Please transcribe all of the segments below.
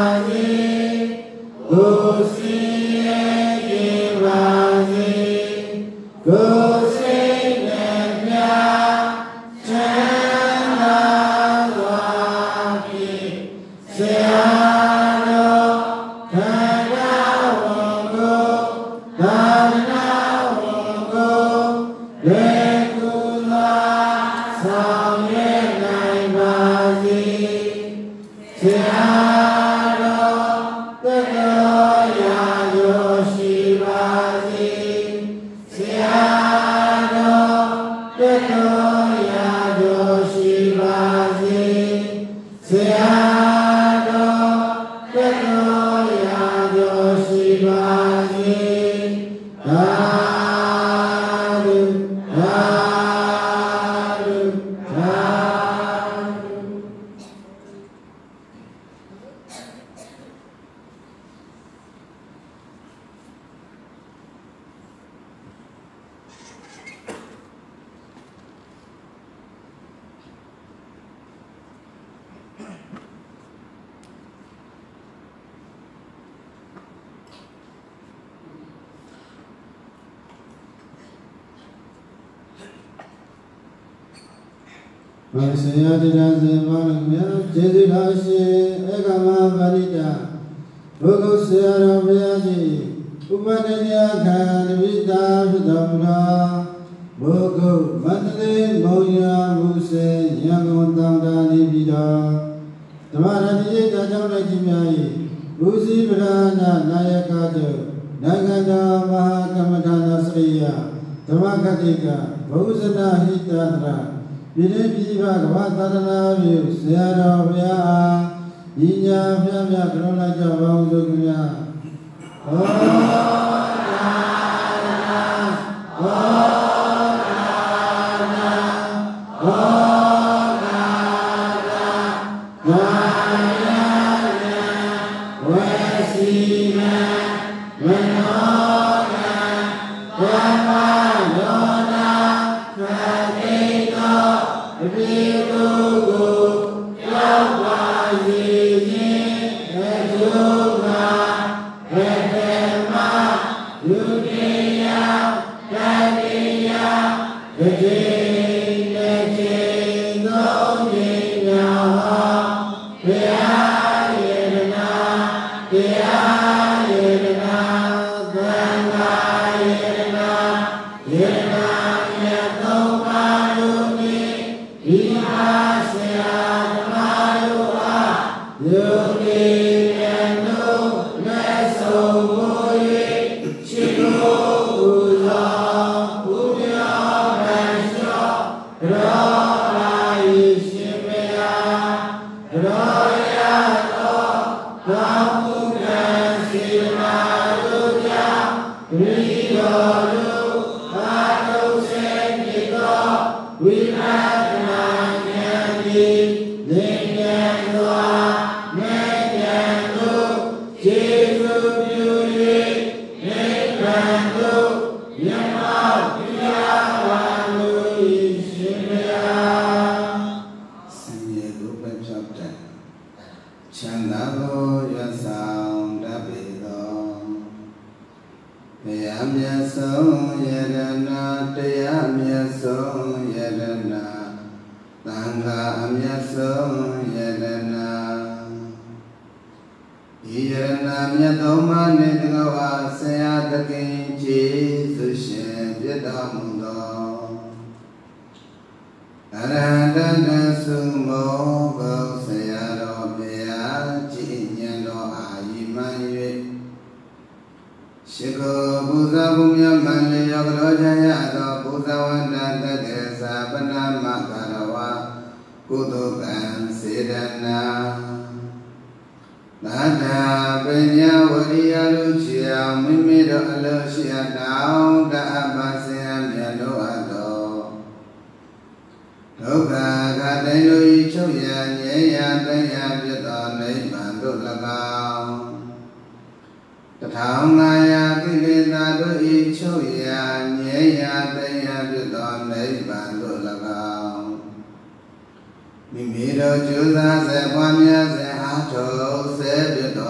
Mimiro Jusa se Pamya se Ato se Pito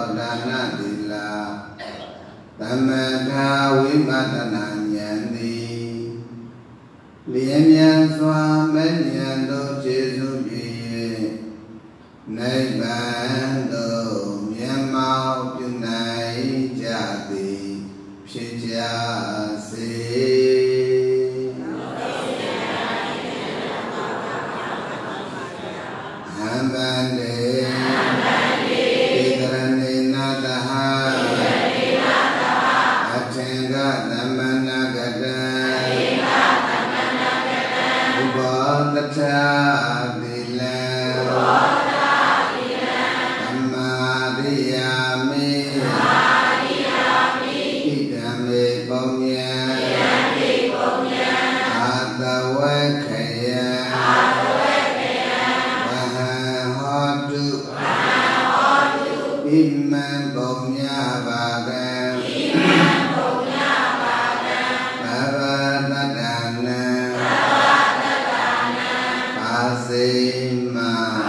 Tamata Vipadana Nyandi Lienyan Swamenyando Jesu Naibando Myanmar Punai Jati Pshijasi Hambande Pitarani Nataha Athenga Tamanagata Ubodata Dila Amadiyami Idame Pomya Atawakaya Vahahotu Imam Pomya Bhagan Bhavatadana Pasima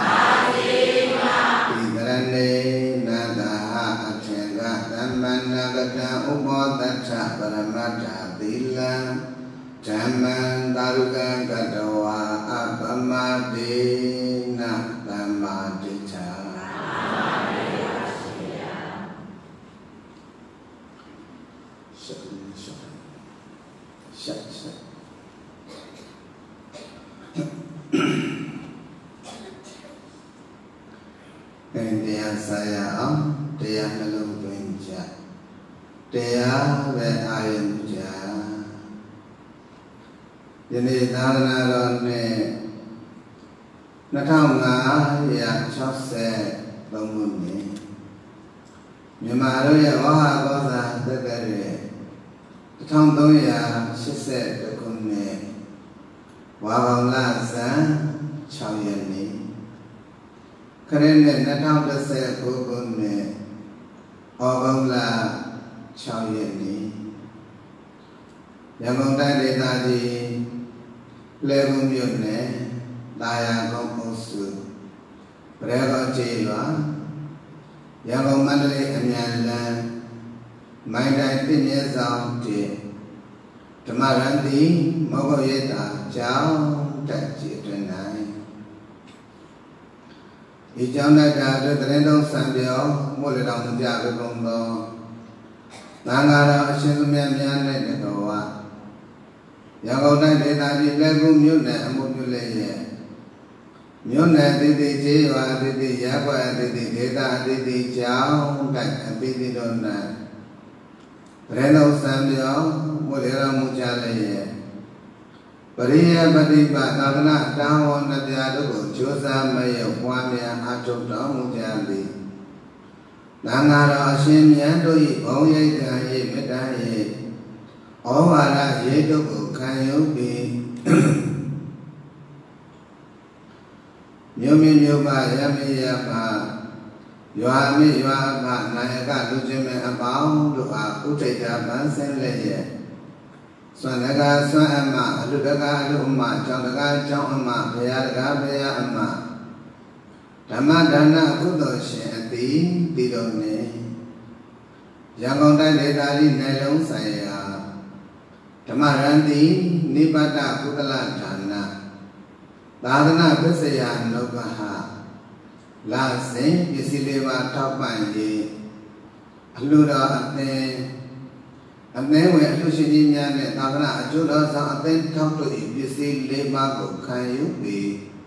Pitarane Nadaha Athenga Tamanagata Ubodata Paramata Dila Jaman Daruga Gadawa Apamadina Tamadita Shut. Dia saya dia belum benca dia berayun ja jadi dharana ronne natanga ya chose bangunni Myanmar ya waha kosa tekare 1380 ခုနှစ်ဝါကောင်လဆန်း6ရက်နေ့ခရစ်နှစ်2019ခုနှစ်ဩဂုတ်လ6ရက်နေ့ရန်ကုန်တိုင်းဒေသကြီးလဲကုန်းမြို့နယ်တာယာကုန်းအုပ်စုပရဲကောကျေးရွာရန်ကုန်မန္တလေးအမြန်လမ်းမိုင်းတိုင်းပြည့်မြဲဆောင်တည်ဓမ္မရန်တီမောဂရိတာကျောင်းတက်ကြည်တွင်နိုင်ဒီကျောင်းတက်တာအတွက်တရင်သုံးစံပြောမို့လေတော်မူကြပြီကုန်သောသံဃာတော်အရှင်သမီးများနဲ့တတော်ဝရန်ကုန်တိုင်းဒေသကြီးလက်ကူမြို့နယ်အမှုပြုလေးရဲ့မြို့နယ်အသီးသီးကျေးရွာအသီးသီးရပ်ကွက်အသီးသီးဒေသအသီးသီးကျောင်းတက်အသီးသီးတို့၌တရင်သုံးစံပြောမို့လေတော်မူကြလေးရဲ့ပရိယပฏิပတ်သာသနာတာဝန်တရားတို့ကိုကြိုးစားမရပွားများအထောက်တော်မူကြသည်သံဃာတော်အရှင်မြတ်တို့၏ဘုံရိပ်ခံ၏မေတ္တာ၏ဩဝါဒရိပ်တို့ကိုခံယူပြီးမြို့မြို့ပါရမေရပါရွာမိရွာအဖနာယကလူချင်းမဲ့အပေါင်းတို့အားဥထိတ်တာပန်းစင်းလည်းရဲ့စွမ်းတကားစွမ်းအမအလူတကားအလူအမကျောင်းတကားကျောင်းအမဘုရားတကားဘုရားအမဓမ္မဒါနကုသိုလ်ရှင်အတိတည်တော်နေရန်ကုန်တိုင်းဒေသကြီးနယ်လုံးဆိုင်ရာဓမ္မရန်တိနိဗ္ဗာန်ကုသလဌာနသာသနာပစ္စယနုပဟလာစဉ်ပစ္စည်းလေးပါးထောက်ပံ့ရေးအလှူတော်အသင်းအသင်းဝင်အလှူရှင်ကြီးများနဲ့သာသနာအကျိုးတော်ဆောင်အသင်းထောက်တို့၏ပစ္စည်းလေးပါးကိုခံယူပြီး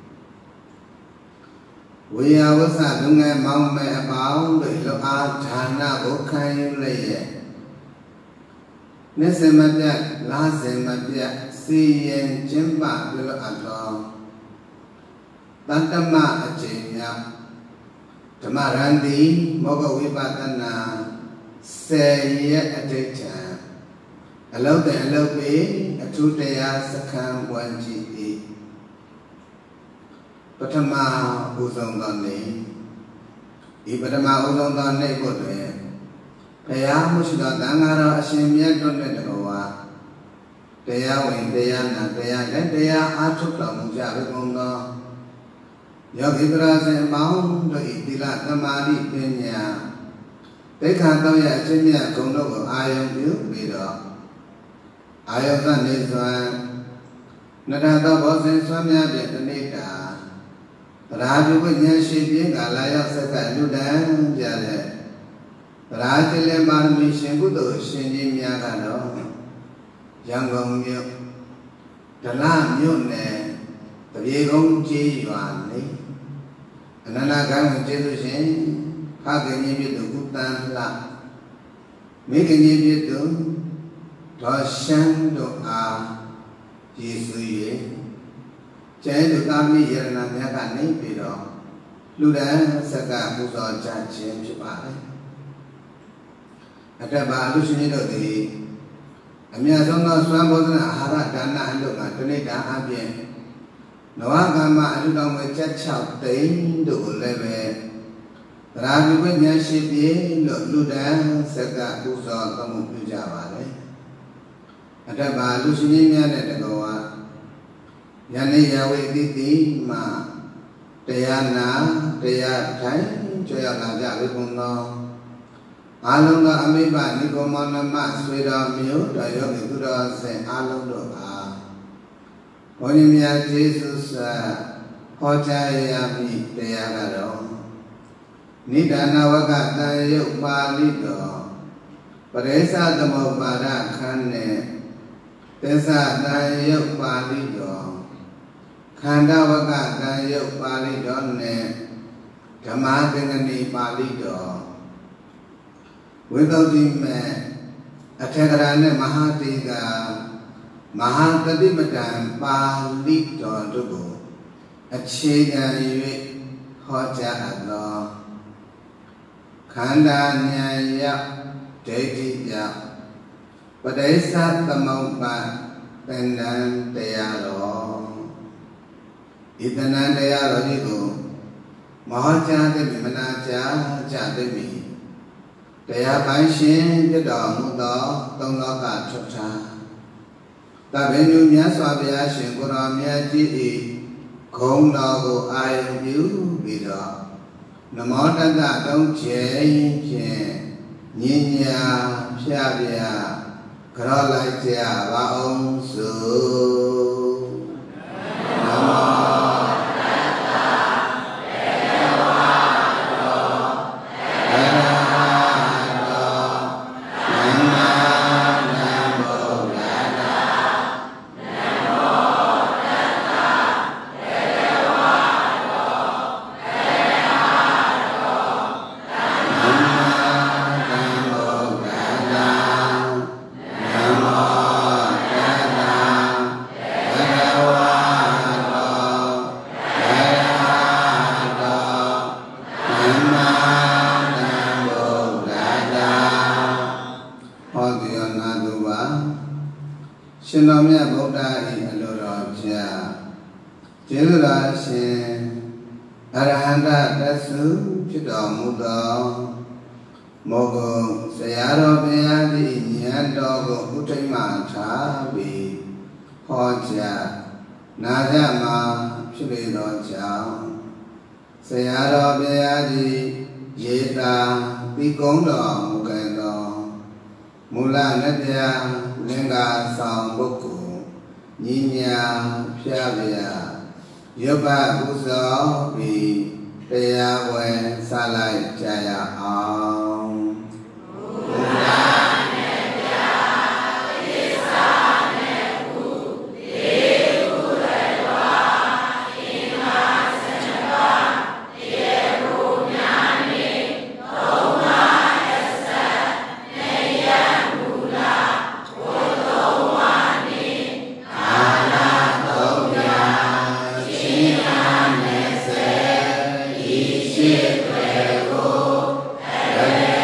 ဝေယဝဆလူငယ်မောင်မယ်အပေါင်းတို့လောအားဌာနကိုခံယူလျက်နေ့စဉ်မပြတ်လစဉ်မပြတ်စီရင်ကျင်းပပြုလို့အပ်တော်တတ္တမအကျဉ်းများဓမ္မရန်တိမောဂဝိပဿနာ10ရက်အဋ္ဌံအလုတ်တဲ့အလုတ်ပေအထူးတရားစခန်းဝန်ကြည့်၏ပထမဥဆုံးသောနေ့ဒီပထမဥဆုံးသောနေ့ကိုတွင်ဘုရားမှုရှိသောသံဃာတော်အရှင်မြတ်တို့နှင့်တကွာတရားဝင်တရားနာတရားနဲ့တရားအားထုတ်တော်မူကြပြီကုန်သောယောဂီပရာဇင်အပေါင်းတို့၏သီလသမာဓိပညာတိခါတော့ရအချင်းမြတ်ဂုံတို့ကိုအာယုံပြုပြီးတော့အာယုံကနေစွမ်းနတတော်ဘောဇင်စွမ်းများဖြင့်တဏိတာတရားပြုဝိညာဉ်ရှိပြင်းကလာရောက်ဆက်ကလူတန်းကြတဲ့တရားကျလင်ပါရမီရှင်ကုသိုလ်ရှင်ကြီးများကတော့ရန်ကုန်မြို့ဒလမြို့နယ်တပြေကုန်းကြီးရွာနေအနန္တကောင်းကျေးဇူးရှင်ဖခင်ကြီးပြည့်သူကုသန်လာမိခင်ကြီးပြည့်သူဒေါ်ရှမ်းတို့အားယေစုရဲ့ကျဲတို့သားမိယရဏများကနေပြီးတော့လူတန်းဆက်ကပူဇော်ကြခြင်းဖြစ်ပါတယ်အတ္တပါလူရှင်ကြီးတို့သည်အမြတ်ဆုံးသောစွမ်းဘောဇနာအာဟာရဒါနအလုပ်မှာတဏိတာအပြင်နဝကမ္မအလူတော်ငွေချက်6သိန်းတို့ကိုလည်းပဲသရာပြုဝိညာဉ်ရှိပြေလို့လူတန်းဆက်ကပူဇော်တော်မူပြုကြပါလေအတ္တပါလူရှင်ကြီးများနဲ့တကောယနေ့ယဝေတိတိမှာတရားနာတရားထိုင်ကြွရလာကြလေကုန်သောအာလုံးသောအမိဘနိဂုံမောနမဆွေတော်မျိုးတော်ယောဂီသူတော်ဆင်အာလုံးတို့အားဘုန်းကြီးများကျေးဇူးဆက်ဟောကြားရမည်တရားကတော့နိဒာနဝကတန်ယုတ်ပါဠိတော်ပရိစ္ဆသမုပ္ပါဒခန်းနဲ့သစ္စာတန်ယုတ်ပါဠိတော်ခန္ဓာဝကတန်ယုတ်ပါဠိတော်နဲ့ဓမ္မသင်္ကနီပါဠိတော်ဝိသုဒ္ဓိမေအထေကရာနဲ့မဟာတိကမဟာတတိပဒံပါဠိတော်တို့ကိုအခြေခံ၍ဟောကြားအပ်သောခန္ဓာဉာဏ်ရောက်ဒိဋ္ဌိရောက်ပဋိစ္စသမုပ္ပါသင်္နံတရားတော်ဤသင်္နံတရားတော်ကြီးကိုမဟောကြားသည်မနာကြားကြသည်တရားပိုင်းရှင်ဖြစ်တော်မူသောသုံးလောကထုတ်ထားတပည့်ညမြတ်စွာဘုရားရှင်ကိုရောမြတ်ကြီး၏ဂုဏ်တော်ကိုအာရုံပြုပြီးတော့နမောတတ္တတုံးကျဲဖြင့်ညဉ့်ညာဖြာပြကြောလိုက်ကြပါအောင်စို့နမောရှင်တော်မြတ်ဗုဒ္ဓ၏အလိုတော်ဖြင့်ကျေးဇူးတော်ရှင်အရဟန္တတသုဖြစ်တော်မူသောမောဂုံဆရာတော်ဘုရားသည်ဉာဏ်တော်ကိုဥထိတ်မှထားပြီးဟောကြားနာကြမှာဖြစ်လေသောကြောင့်ဆရာတော်ဘုရားသည်ရေတာပြီးကုန်းတော်မူခဲ့သောမူလနတ္တလင်္ကာဆောင်ပုဂ္ဂိုလ်ညီညာဖြာပြရုပ်ပပူဇော်ပြီးတရားဝင်စလိုက်ကြရအောင်ဘုရားနဲ့ပြသစ္စာနဲ့ကုသေကုရတော်အင်္ဂါစံတော်တေဘုညာနေသုံးပါးအစနေယမူလာဘုသောဝါနေအာနာသုံးရာရှင်နာနေစေဤရှိတွေကို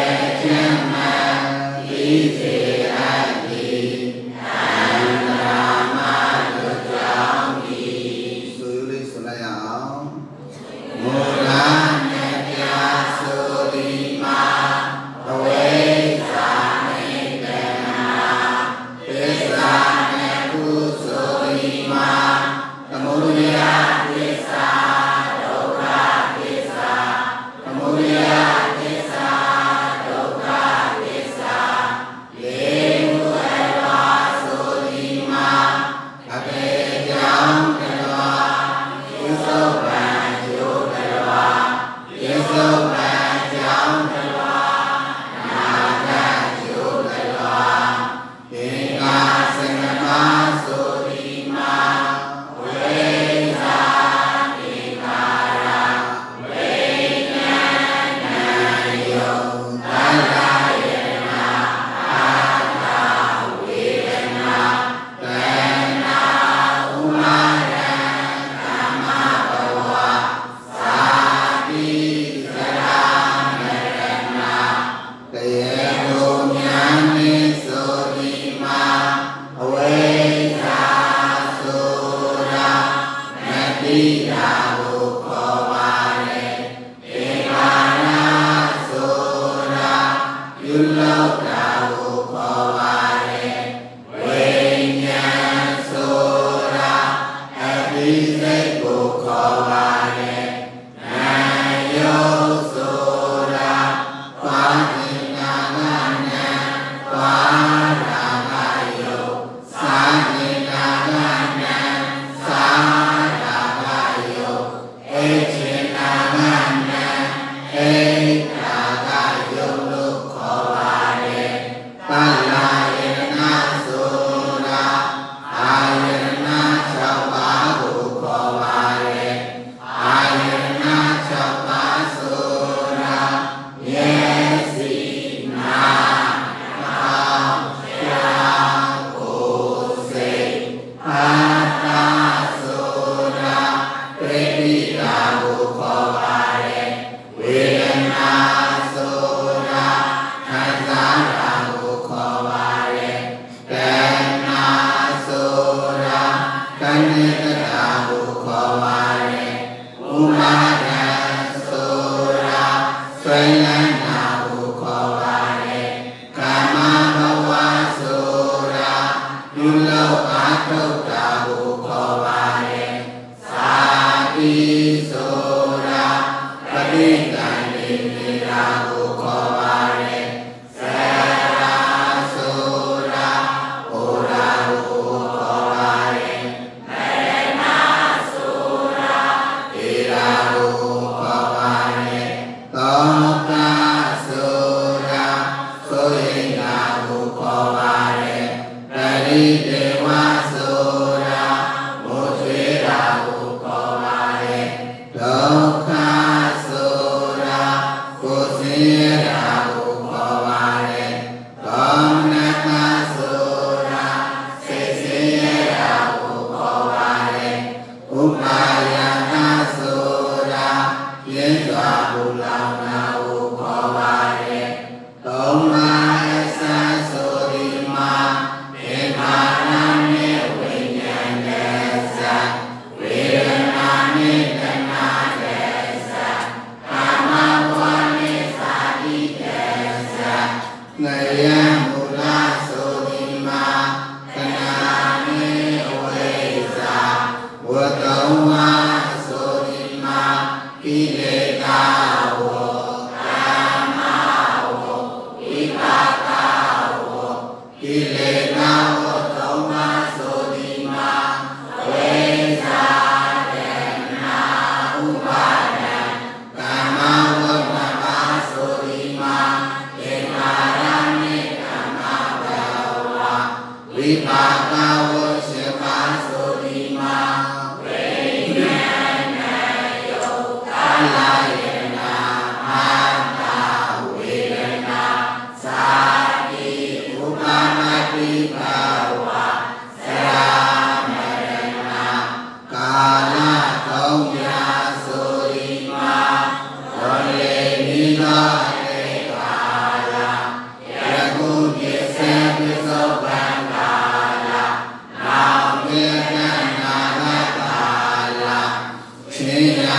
ပြုလုပ်တာကိုခေါ်ပါတယ်ဝိညာဉ်ဆိုတာအပိစိတ်ကိုခေါ်ပါတယ်နာယုတ်ဆိုတာဘာဝိနာကနာဘာရာဂယုတ်သာဝိနာကနာသာရာဂယုတ်အေချေနာကနာအေရာဂယုတ်လို့ခေါ်ပါတယ်ပါဠိယနာဆိုတာအာယနာ6ပါးကိုခေါ်ပါတယ်အာယနာ6ပါးဆိုတာမျက်စိနားနှာခေါင်းကိုယ်စိတ်အာတာဆိုတာပရိပိတာကိုခေါ်ပါတယ်ဝေဒနာဆိုတာခံစားတာကိုခေါ်ပါတယ်တဏှာဆိုတာကံနဲ့တာကိုခေါ်ပါတယ်ဥပါဒံဆိုတာဆွေလန်းတာကိုခေါ်ပါတယ်ကာမဘဝဆိုတာပြုလုပ်အားထုတ်တာကိုခေါ်ပါတယ်သာတိဆိုတာပဋိသန္ဓေနေတာကိုခေါ်ပါတယ်သရာဆိုတာဘုရားကိုခေါ်ပါတယ်မရဏဆိုတာဧရာကိုခေါ်ပါတယ်သောတာဆိုတာဆိုရင်တာကိုခေါ်ပါတယ်ပရိဒေဝဆိုတာမိုးထွေးတာကိုခေါ်ပါတယ်ဒုက္ခဆိုတာကိုယ်ဆင်းရဲတာကိုခေါ်ပါတယ်ဒေါမနတဆိုတာစိတ်ဆင်းရဲတာကိုခေါ်ပါတယ်ဥပါယနာဆိုတာပြင်းစွာပူလောင်တာကိုခေါ်ပါတယ်သုံးပါးအစဆိုဒီမှာဒေမာနာနဲ့ဝိညာဉ်နဲ့စဝေဒနာနဲ့တဏှာနဲ့စကာမဘဝနဲ့သာတိနဲ့စနယံမူလဆိုဒီမှာခဏနဲ့အဝိဇ္ဇာဝတ္တဝါဆိုဒီမှာကိလေသာဝကာမဝဝိပါကဝကိလေသာဝသုံးပါးဆိုဒီမှာဝိဇ္ဇာတဏှာဥပါဒံကာမဝနပါဆိုဒီမှာဒေမာရနိကာမဘဝဝိပါကဝရှိပါဆိုဒီမှာဝိညာဉ်နဲ့ယုတ်ကာလယနာအာတာဝေဒနာသာတိဥပါမတိဘာဝသရာမရဏကာလသုံးရာဆိုဒီမှာဝလေနိသောတေကာလယခုပြစ္ဆေပိသောဗံကာလနောင်ပြေကနာဂကာလချင်းရာ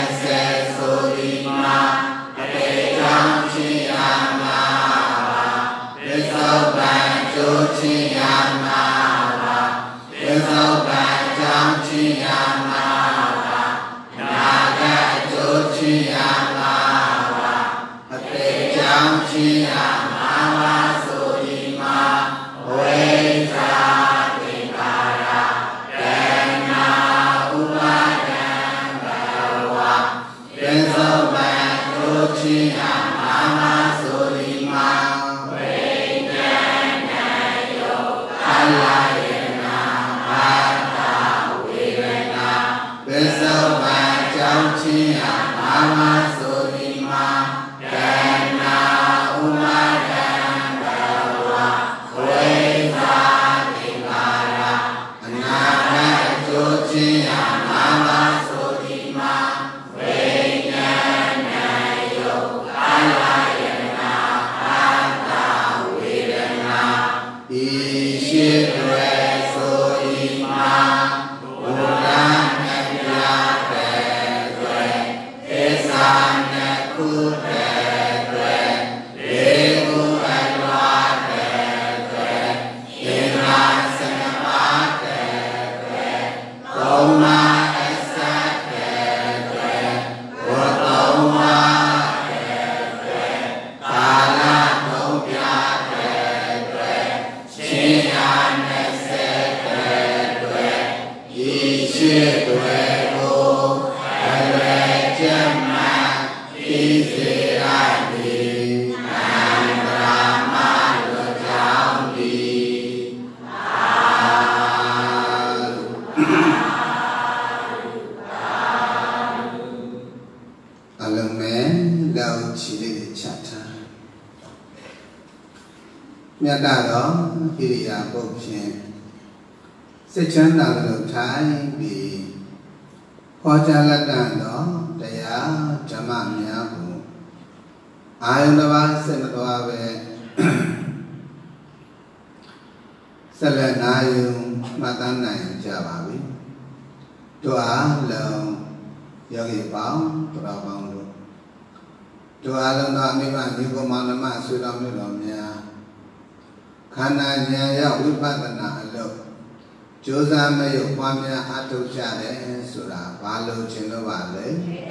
20ဆိုဒီမှာအတေကြောင့်ချင်းရာမှာပိသောဗံကျိုးချင်းရာမှာပိသောဗံကြောင့်ချင်းရာမှာနာဂကျိုးချင်းရာမှာအတေကြောင့်ချင်းရာမှာဆိုဒီမှာဝိဇ္ဇာသင်္ခါရတဏှာဥပါဒံဘဝပိသောဗံကျိုးချင်းရာမှာဆိုဒီမှာဝိညာဉ်နဲ့ယုတ်ကာလယနာအာတာဝေဒနာပိသောဗံကြောင့်ချင်းရာမှာဆိုဒီမှာတဏှာဥပါဒံဘမြတ်တော်ဣရိယာပုတ်ဖြင့်စိတ်ချမ်းသာလို့ထိုင်ပြီးဟောကြားလက်တန်တော်တရားဓမ္မများကိုအာယုန်တစ်ပါးစိတ်မသွားပဲဆက်လက်နာယူမှတ်သားနိုင်ကြပါပြီတို့အားလုံးယောဂီပေါင်းတော်ပေါင်းတို့အားလုံးသောအမိဘညီကိုမောင်နှမဆွေတော်မျိုးတော်များခန္ဓာဉာဏ်ရောက်ဝိပဿနာအလုပ်ကြိုးစားမရုပ်ပွားများအထောက်ကြတယ်ဆိုတာဘာလို့ခြင်းလို့ပါလဲ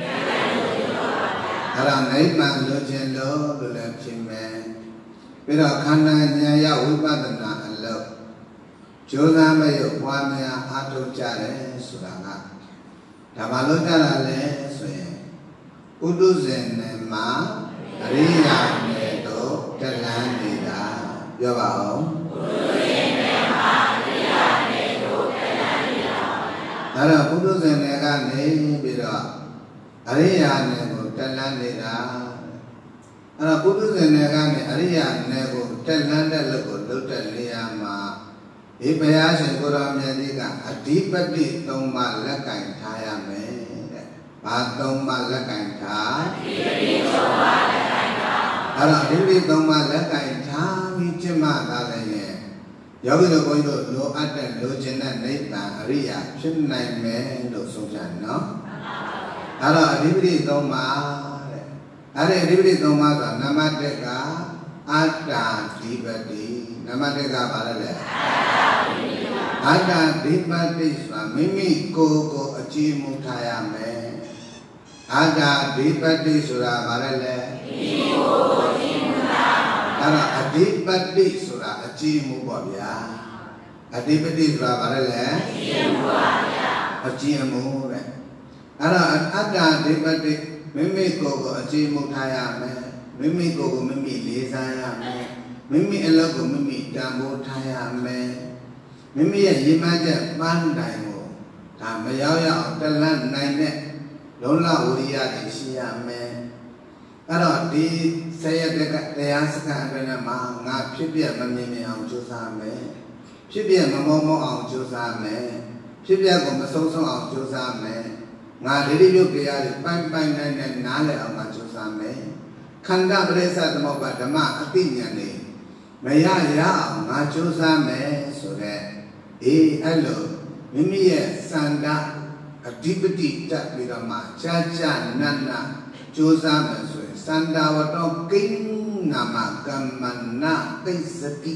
အဲ့ဒါနိဗ္ဗာန်လို့ခြင်းလို့လည်းဖြစ်မယ်ပြီးတော့ခန္ဓာဉာဏ်ရောက်ဝိပဿနာအလုပ်ကြိုးစားမရုပ်ပွားများအထောက်ကြတယ်ဆိုတာကဒါဘာလို့ကြတာလဲဆိုရင်ဥဒ္ဒဇဉ်နဲ့မှာအရိယာနဲ့တော့တလန်းနေတာပြောပါဦးဥဒ္ဒဇဉ်နဲ့မှာအရိယာနဲ့တော့တလန်းနေတာဒါတော့ဥဒ္ဒဇဉ်နဲ့ကနေပြီးတော့အရိယာနဲ့ကိုတလန်းနေတာအဲ့တော့ပုထုဇဉ်နဲ့ကနေအရိယာနဲ့ကိုတက်လန်းတဲ့လို့ကိုလုတ်တဲ့နေရာမှာဒီဘုရားရှင်ကိုရောမြတ်ကြီးကအဓိပတိ၃ပါးလက်ကင်ထားရမယ်တဲ့။ဘာ၃ပါးလက်ကင်ထားအဓိပတိ၃ပါးလက်ကင်ထားအဲ့တော့အဓိပတိ၃ပါးလက်ကင်ထားပြီးကျင့်မှသာလည်းယောဂီတို့ဘုန်းကြီးတို့လိုအပ်တဲ့လိုချင်တဲ့နိဗ္ဗာန်အရိယာဖြစ်နိုင်မယ်လို့ဆိုကြတယ်နော်။အဲ့တော့အဓိပတိ၃ပါးအဲ့ဒီအဓိပတိ၃ပါးဆိုတာနံပါတ်၁ကအတ္တဓိပတိနံပါတ်၁ကဘာလဲအတ္တဓိပတိဆိုတာမိမိကိုယ်ကိုအကြည်မူထားရမယ်အတ္တဓိပတိဆိုတာဘာလဲမိမိကိုယ်ကိုအကြည်မူထားအဲ့ဒါအဓိပတိဆိုတာအကြည်မူပေါ့ဗျာအဓိပတိဆိုတာဘာလဲအကြည်မူပါဗျာအကြည်မူတဲ့အဲ့ဒါအတ္တဓိပတိမိမိကိုယ်ကိုအကြည်မူထားရမယ်မိမိကိုယ်ကိုမိမိလေးစားရမယ်မိမိအလုပ်ကိုမိမိတန်ဖိုးထားရမယ်မိမိရဲ့ရည်မှန်းချက်ပန်းတိုင်ကိုဒါမရောက်ရအောင်တလန့်နိုင်တဲ့လုံးလဝိရိယတွေရှိရမယ်အဲ့တော့ဒီဆယ်ရက်တရားစခန်းအတွင်းမှာငါဖြစ်ပြမမြင်မြင်အောင်ကြိုးစားမယ်ဖြစ်ပြမမောမောအောင်ကြိုးစားမယ်ဖြစ်ပြကိုမဆုံးဆုံးအောင်ကြိုးစားမယ်ငါဒိဋ္ဌိပြုတ်တရားတွေပိုင်ပိုင်နိုင်နိုင်နားလည်အောင်ငါကြိုးစားမယ်ခန္ဓာပရိစ္ဆသမုပ္ပါဓမ္မအသိဉာဏ်တွေမရရအောင်ငါကြိုးစားမယ်ဆိုတဲ့အဲ့လိုမိမိရဲ့စန္ဒအဓိပတိတက်ပြီးတော့မှကြာကြာနတ်နတ်ကြိုးစားမယ်ဆိုရင်စန္ဒဝတ္တောကိဉ္နာမကမ္မနာသိစတိ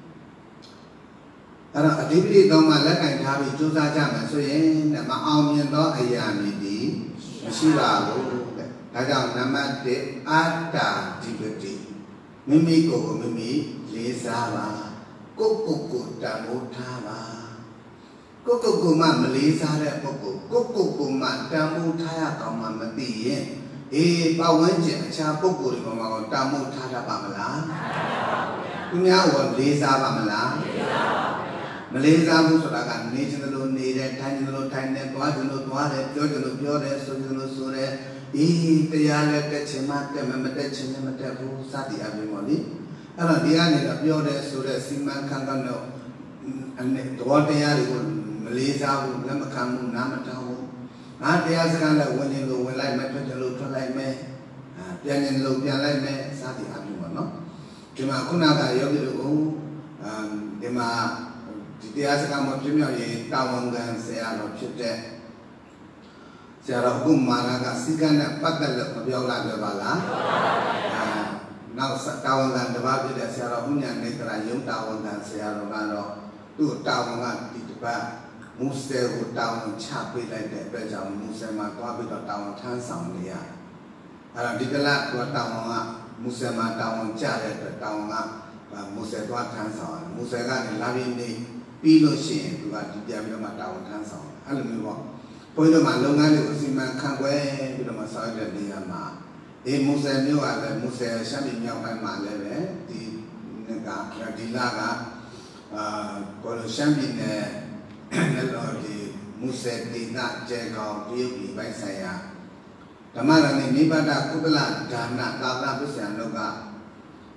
အဲ့တော့အဓိပတိသုံးပါးလက်ကင်ထားပြီးကြိုးစားကြမယ်ဆိုရင်မအောင်မြင်သောအရာမည်ဒီမရှိပါဘူးတဲ့ဒါကြောင့်နံပါတ်1အတ္တဓိပတိမိမိကိုယ်ကိုမိမိလေးစားပါကိုယ်ကိုတန်ဖိုးထားပါကိုယ်မှမလေးစားတဲ့ပုဂ္ဂိုလ်ကိုယ်မှတန်ဖိုးထားရကောင်းမှမသိရင်ပတ်ဝန်းကျင်အခြားပုဂ္ဂိုလ်တွေပေါ်မှာတန်ဖိုးထားတတ်ပါမလားသူများကလေးစားပါမလားမလေးစားဘူးဆိုတာကနေချင်တယ်လို့နေတယ်ထိုင်ချင်တယ်လို့ထိုင်တယ်သွားချင်လို့သွားတယ်ပြောချင်လို့ပြောတယ်ဆိုချင်လို့ဆိုတယ်တရားလည်းတက်ချင်မှတက်မတက်ချင်လည်းမတက်ဘူးစသည်အပြင်ပေါ့လေအဲ့တော့ဒီကနေတော့ပြောတယ်ဆိုတဲ့စီမံခန့်ခွဲတော့အနေတော်တရားတွေကိုမလေးစားဘူးလက်မခံဘူးနားမထောင်ဘူးငါတရားစကားလည်းဝင်ရင်လို့ဝင်လိုက်မယ်ထွက်တယ်လို့ထွက်လိုက်မယ်ပြန်ရင်လို့ပြန်လိုက်မယ်စသည်အပြင်ပေါ့နော်ဒီမှာခုနကယောဂီတို့ဒီမှာဒီတရားစကားမှာပြည့်မြောက်ရေးတာဝန်ခံဆရာတော်ဖြစ်တဲ့ဆရာတော်ကုမာရကစိကနဲ့ပတ်သက်လို့မပြောလာပြပါလားနောက်တာဝန်ခံတစ်ပါးဖြစ်တဲ့ဆရာတော်ဦးညာနေတရာယုံတာဝန်ခံဆရာတော်ကတော့သူ့တာဝန်ကဒီတစ်ပတ်မူဆယ်ကိုတာဝန်ချပေးလိုက်တဲ့အတွက်ကြောင့်မူဆယ်မှာသွားပြီးတော့တာဝန်ထမ်းဆောင်နေရတယ်အဲ့တော့ဒီကလကတာဝန်ကမူဆယ်မှာတာဝန်ကျတဲ့အတွက်တာဝန်ကမူဆယ်သွားထမ်းဆောင်တယ်မူဆယ်ကနေလာပြီးနေပြီးလို့ရှိရင်သူကဒီပြန်ပြီးတော့မှတာဝန်ထမ်းဆောင်တယ်အဲ့လိုမျိုးပေါ့ဘုန်းကြီးတို့မှာလုပ်ငန်းတွေကိုအစီအမံခန့်ခွဲပြီးတော့မှဆောင်ရွက်တဲ့နေရာမှာမူဆယ်မျိုးကလည်းမူဆယ်ရှမ်းပြည်မြောက်ပိုင်းမှာလည်းပဲဒီလကဘောလုံးရှမ်းပြည်နယ်လည်းတော့ဒီမူဆယ်ဒေသကျဲကောင်တရုတ်ပြည်ပိုင်းဆိုင်ရာဓမ္မရဏိနိဗ္ဗာန်ကုသလဒါနသာသပစ္စယတို့က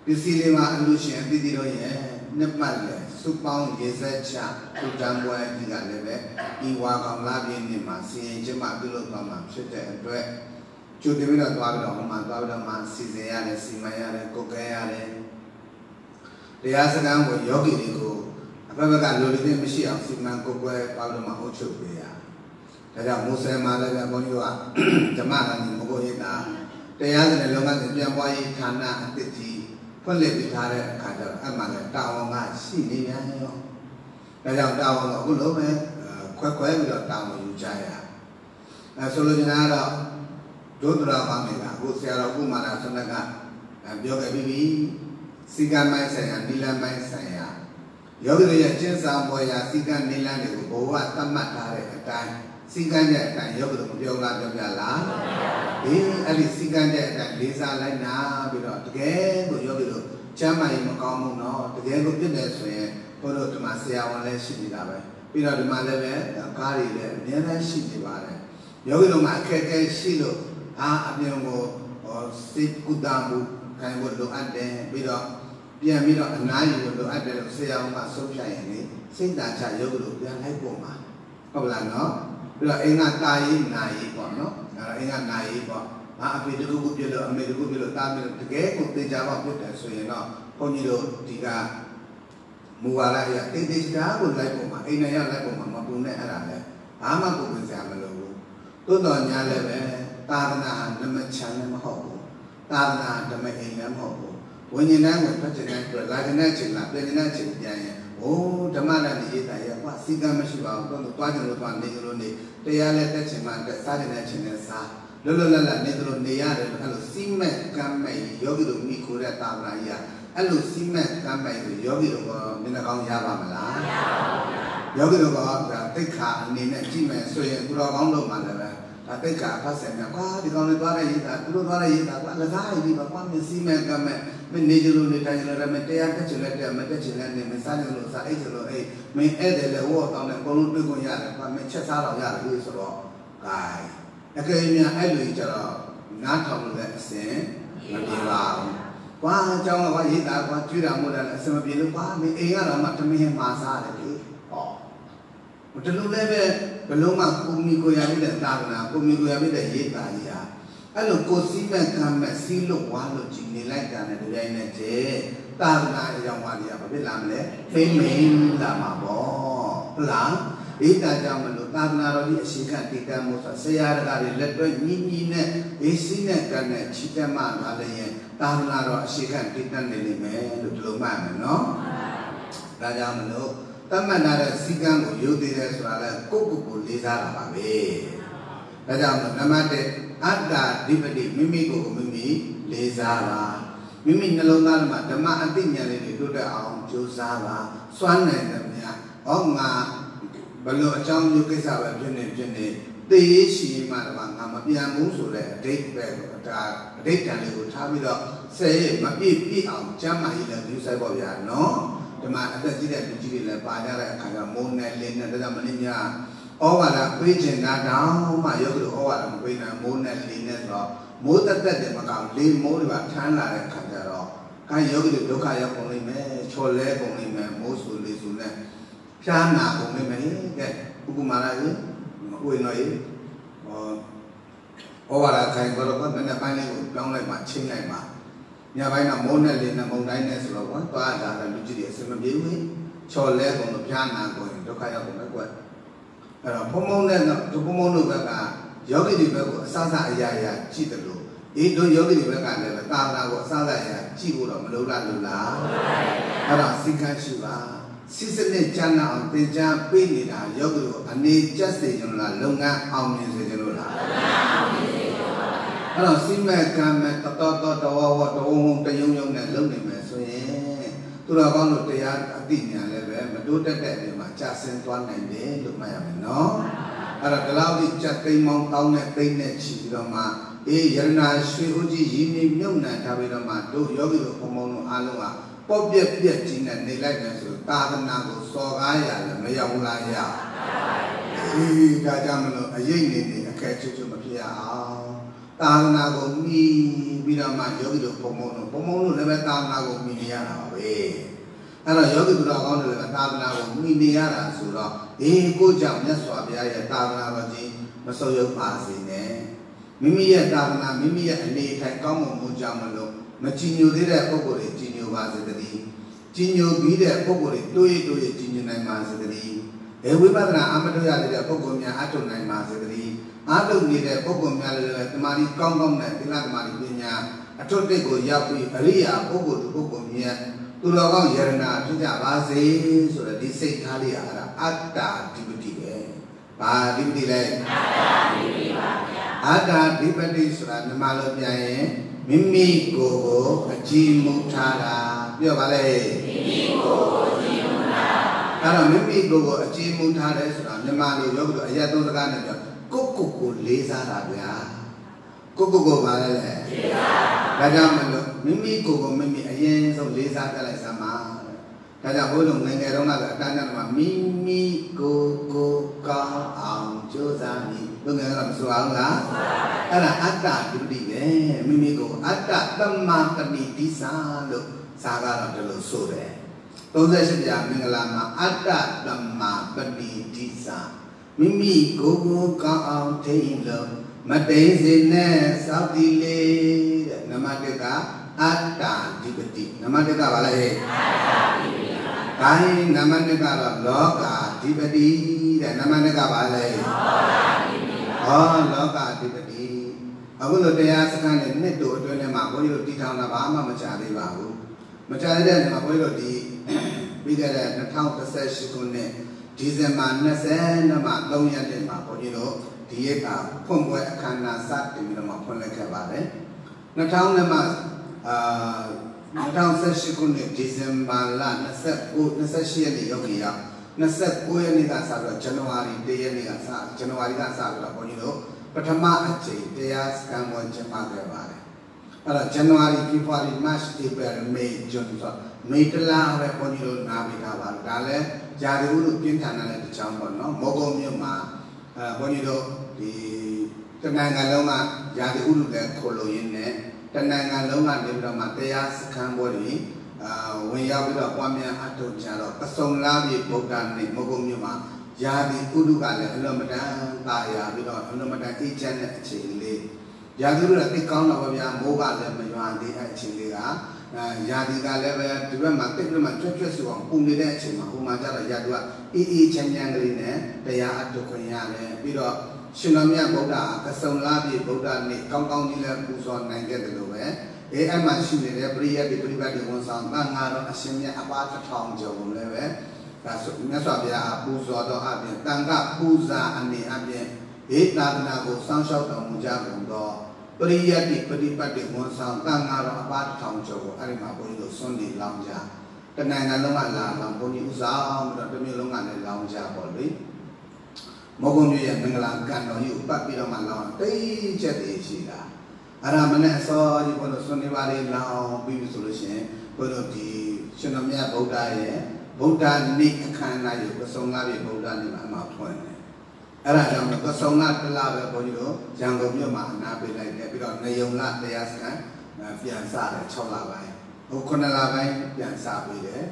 Pisilima illusion, Pidiro, Nepmale, Supang, Yesacha, Utambua, Digaleve, Iwakam Labinima, seeing Jema Bilokama, Shutta and Dre, Chudimina Twabama, Twabama, Sizayane, Simayane, Kokayane. The Asagan were Yogi go. A Pavaga Lodi Machine, Siman Kokwe, Pabama Ochopia. That are Musa Malaga Bonua, Jamana, Mogohita. They are the Logan, the Jamboy, Tana, and the tea. Politare Kata Amala Tawa, Sini, the young town of Gulome, Quaquavido town Ujaya. As Solonara, Dodra Pamela, Husera Pumana Sonaga, and Yoga Bibi, Siga Maisaya, Nila Maisaya. Yoga Jensa Boya, Siga Nila, Boa, Tamatare, a time, Siganja, and Yoga Yoga. At the Siganja and Lisa Lina, without the game, but Yogi, Chama in Macamu, no, the game of goodness, Polo to Masia, one less shitty lava. Without the Malave, Kari, near that shitty valley. Yogi, my keke, Shilo, Abiongo, or Sit Kudamu, kind of look at them, without Piamino and I would look at them, say, I'm not so shiny, sing that child, Yogi, like Boma. Oblano, without Enga Tai, naive, no? Ingat naik apa itu guru bila ambil guru bila tampil terkait untuk jawab itu so you know ponido tiga muara ya tiga pun lagi pun ini yang lagi pun mampu nak ada le ama pun bisa malu tu doanya le tarana nama chan nama hobo tarana nama ini nama hobo wanita yang berpacaran berlagak nak cila berlagak cila ya oh jamaah ni kita ya pak siga masih bawa tu tuan ni kalau ni dia le cuma sahaja nak cina sah lalu ni kalau ni ada kalau simet kami yogi tu mikirnya tak raya kalau simet kami yogi tu mana kau jawab malah yogi tu kau tekak ni nak cima so yang kurang kau tu malah tekak pasal ni kau di kau ni tuara ita tu tuara ita kau legai di bapa ni simet kami ni julu ni tanya le mesti ada cila ni misalnya lu sah julu me ada le wo tahu ni kau lu tu kau ya le kau me cek salah ya le so kai akhirnya lu cara nak tahu le sen mesti bawa wah jangan kau ita kau cura muda le semua bilu kau me ingat orang macam ni masa le oh betul le belum aku minggu yang ni dah tahu minggu yang ni dah ita dia kalau kau simet kami silu walau cini lagi kan ada yang nece, tarna yang wali apa bilang le, femin lama bo, pelang, ita jangan lu tarna rodi asikan kita musa sayar dari lepas ni isine kan cita mana ada yang tarna rodi asikan kita ni me lu mana no, dah jangan lu, taman ada sikan lu yudi deh soalnya kuku lisa apa be, dah jangan nama deh. Ada di mana mimi ko mimi lezara mimi nalongan ma dhamma antinya le tu dah aung josara swan nai namanya onga balo acham yu kaisa ba phit ni te shi ma dhamma nga ma pian mu so le adait be da adait tan le ko tha pi do se ma pi aung cham ma yi le yu sai paw ya no dhamma atat ji de lu ji le pa ja le akha ja mo nai le na da ma ni nya Awalnya pejin nadau, mayok tu awalnya pejin monet linen lo, motet tu dia macam lin mot dia tanah yang kerja lo, kan yok tu doka yok kongli me, chole kongli me, mosul lisul le, tanah kongli me, ke, buku mana je, kue noi, awalnya kain kalau kan mana panen orang lain macam lain mah, ni apa yang monet linen monet linen selo kan, tu ada lucu dia semua biru, chole kongli tanah kongli, doka yok kongli kue. Pemong ni, pemong tu berkata, yogi di berkata, sasa ayah cita lu. Itu yogi di berkata, tak nak sasa ayah cipu lo, melula. Ada singkat siapa, sisa ni jana orang jana pilih dah, yogi tu, ane just sejenulah, longan awam sejenulah. Ada simak kami, tawa, tayung ni longan mesoi. Tu lah kalau tiada artinya lebih, betul tak dia macam sentuhan ni lumayan no. Ada kalau dicapai mau tahu nak tanya ciri nama, yerna sui uji ini nyumna tapi nama tu yogi tu pemonu alunga, pobjek cina nilai nasu, tak nak sogaya le, maya ulaya. Gajah melu, ayah ini kayak cucu macam Tana go me, Vidama Yogi Pomono, never Tana go Miniana way. And a Yogi to the Honda, Tana go Miniana Sura, go jump, that's what I had Tana Masoyo passing, eh? Mimi at Tana, Mimi and Nate had come on Mujamalo, Machinio did a Pogore, Genio was at the D. Genio be there, Pogore, do it, Genio 9 months at the D. Everybody, Amadoya, the Pogomia, Ato 9 months at the D. I don't need a Pogomia, the money come the Maripina, a total Yapi, Aria, Pogo to Pogomia, to Logon Yerna, to the Abase, so that they say Talia, Atta, Tibeti, Dibidi, Atta, Dibidi, so that the Malopia, Mimi go, a Jimutara, Yavale, Mimi go, a Jimutara, the Mali, Yoga, Yato the Gana. Coco Lisa Rabia Coco Vale Radamalo, Mimi Coco, Mimi, a yen of Lisa Galasama. Tadabolo, Nangarona, Tanama, Mimi, Coco, Ka, Josani, Lunga Suala, Atta, Mimi go, Atta, the Martani, Tisano, Saga of the Sore. Those are Mingalama, Atta, the Martani, Tisa. Mimi go out tailor, Matazine, Saudi, Namateka, Atta, Tibeti, Namateka Vale, Kai, Namaneka, Loka, Tibeti, Namaneka Vale, oh, Loka, Tibeti. I will be asked and net to Nema, Boyo Titana Bama, Machadi Babu. Machadi, Maboyo D, bigger than the town of Seshikune. December Nasana, Donia de Mapolino, Dieta, Pombo, Kana Sat, the Minama Ponecavale. Natown Natown says she couldn't December land, Nasset, Nasashi, Yogia, Nasset, Uyanika Sara, January, Dayanika, January Sara, Polino, but a Matachi, they ask Camon Chamagavale. January, February, March, April, May, June, May the land where Polino Navigava, Gale. Jadu Pintana the Chamber, no, Mogomima, Bonido, the Tanangaloma, Yadu, the Coloine, Tanangaloma, the Mateas, Cambodi, when Yabuda, Wamia, Ato Jalo, Passon Lavi, Bogan, Mogomima, Yadi Uduga, Lomada, Taya, Lomada, each and Chile. Yadu, the count of Yamoga, the Chile. Yadiga level, the Matic, Churches, only that Humajara Yadua, Chanyangrine, they are at Tokoyane, Bido, Shinamia Boda, Casson Labi, Boda, Compound Nila, Puson, and get the way. A machine every year, everybody wants on Bangaro, Ashimia, about a town job level. That's Nasabia, Puzo, Abia, Tanga, Puza, and the Abia, 8 Naganago, Sunshot of Mujago. Priya Padi one sound, Tangara, about town job, Arima Boyo, Sunday Lounge. The Nangalonga, Lamponi Uzam, the Milonga and Lounge body. Mogoni and Mingala can on you, but we don't allow. They jet the Shida. Aramana saw you want to Sunday Valley now, be solution, put of the Shinamia Boda, Boda Nick Kana, Sonari Boda in my mouth. Aram the Sona, the lava Boyo, Jango Yuma, Nabi like that, because Nayona, they ask, Fianza, Chola. Okonalabai, Pianza,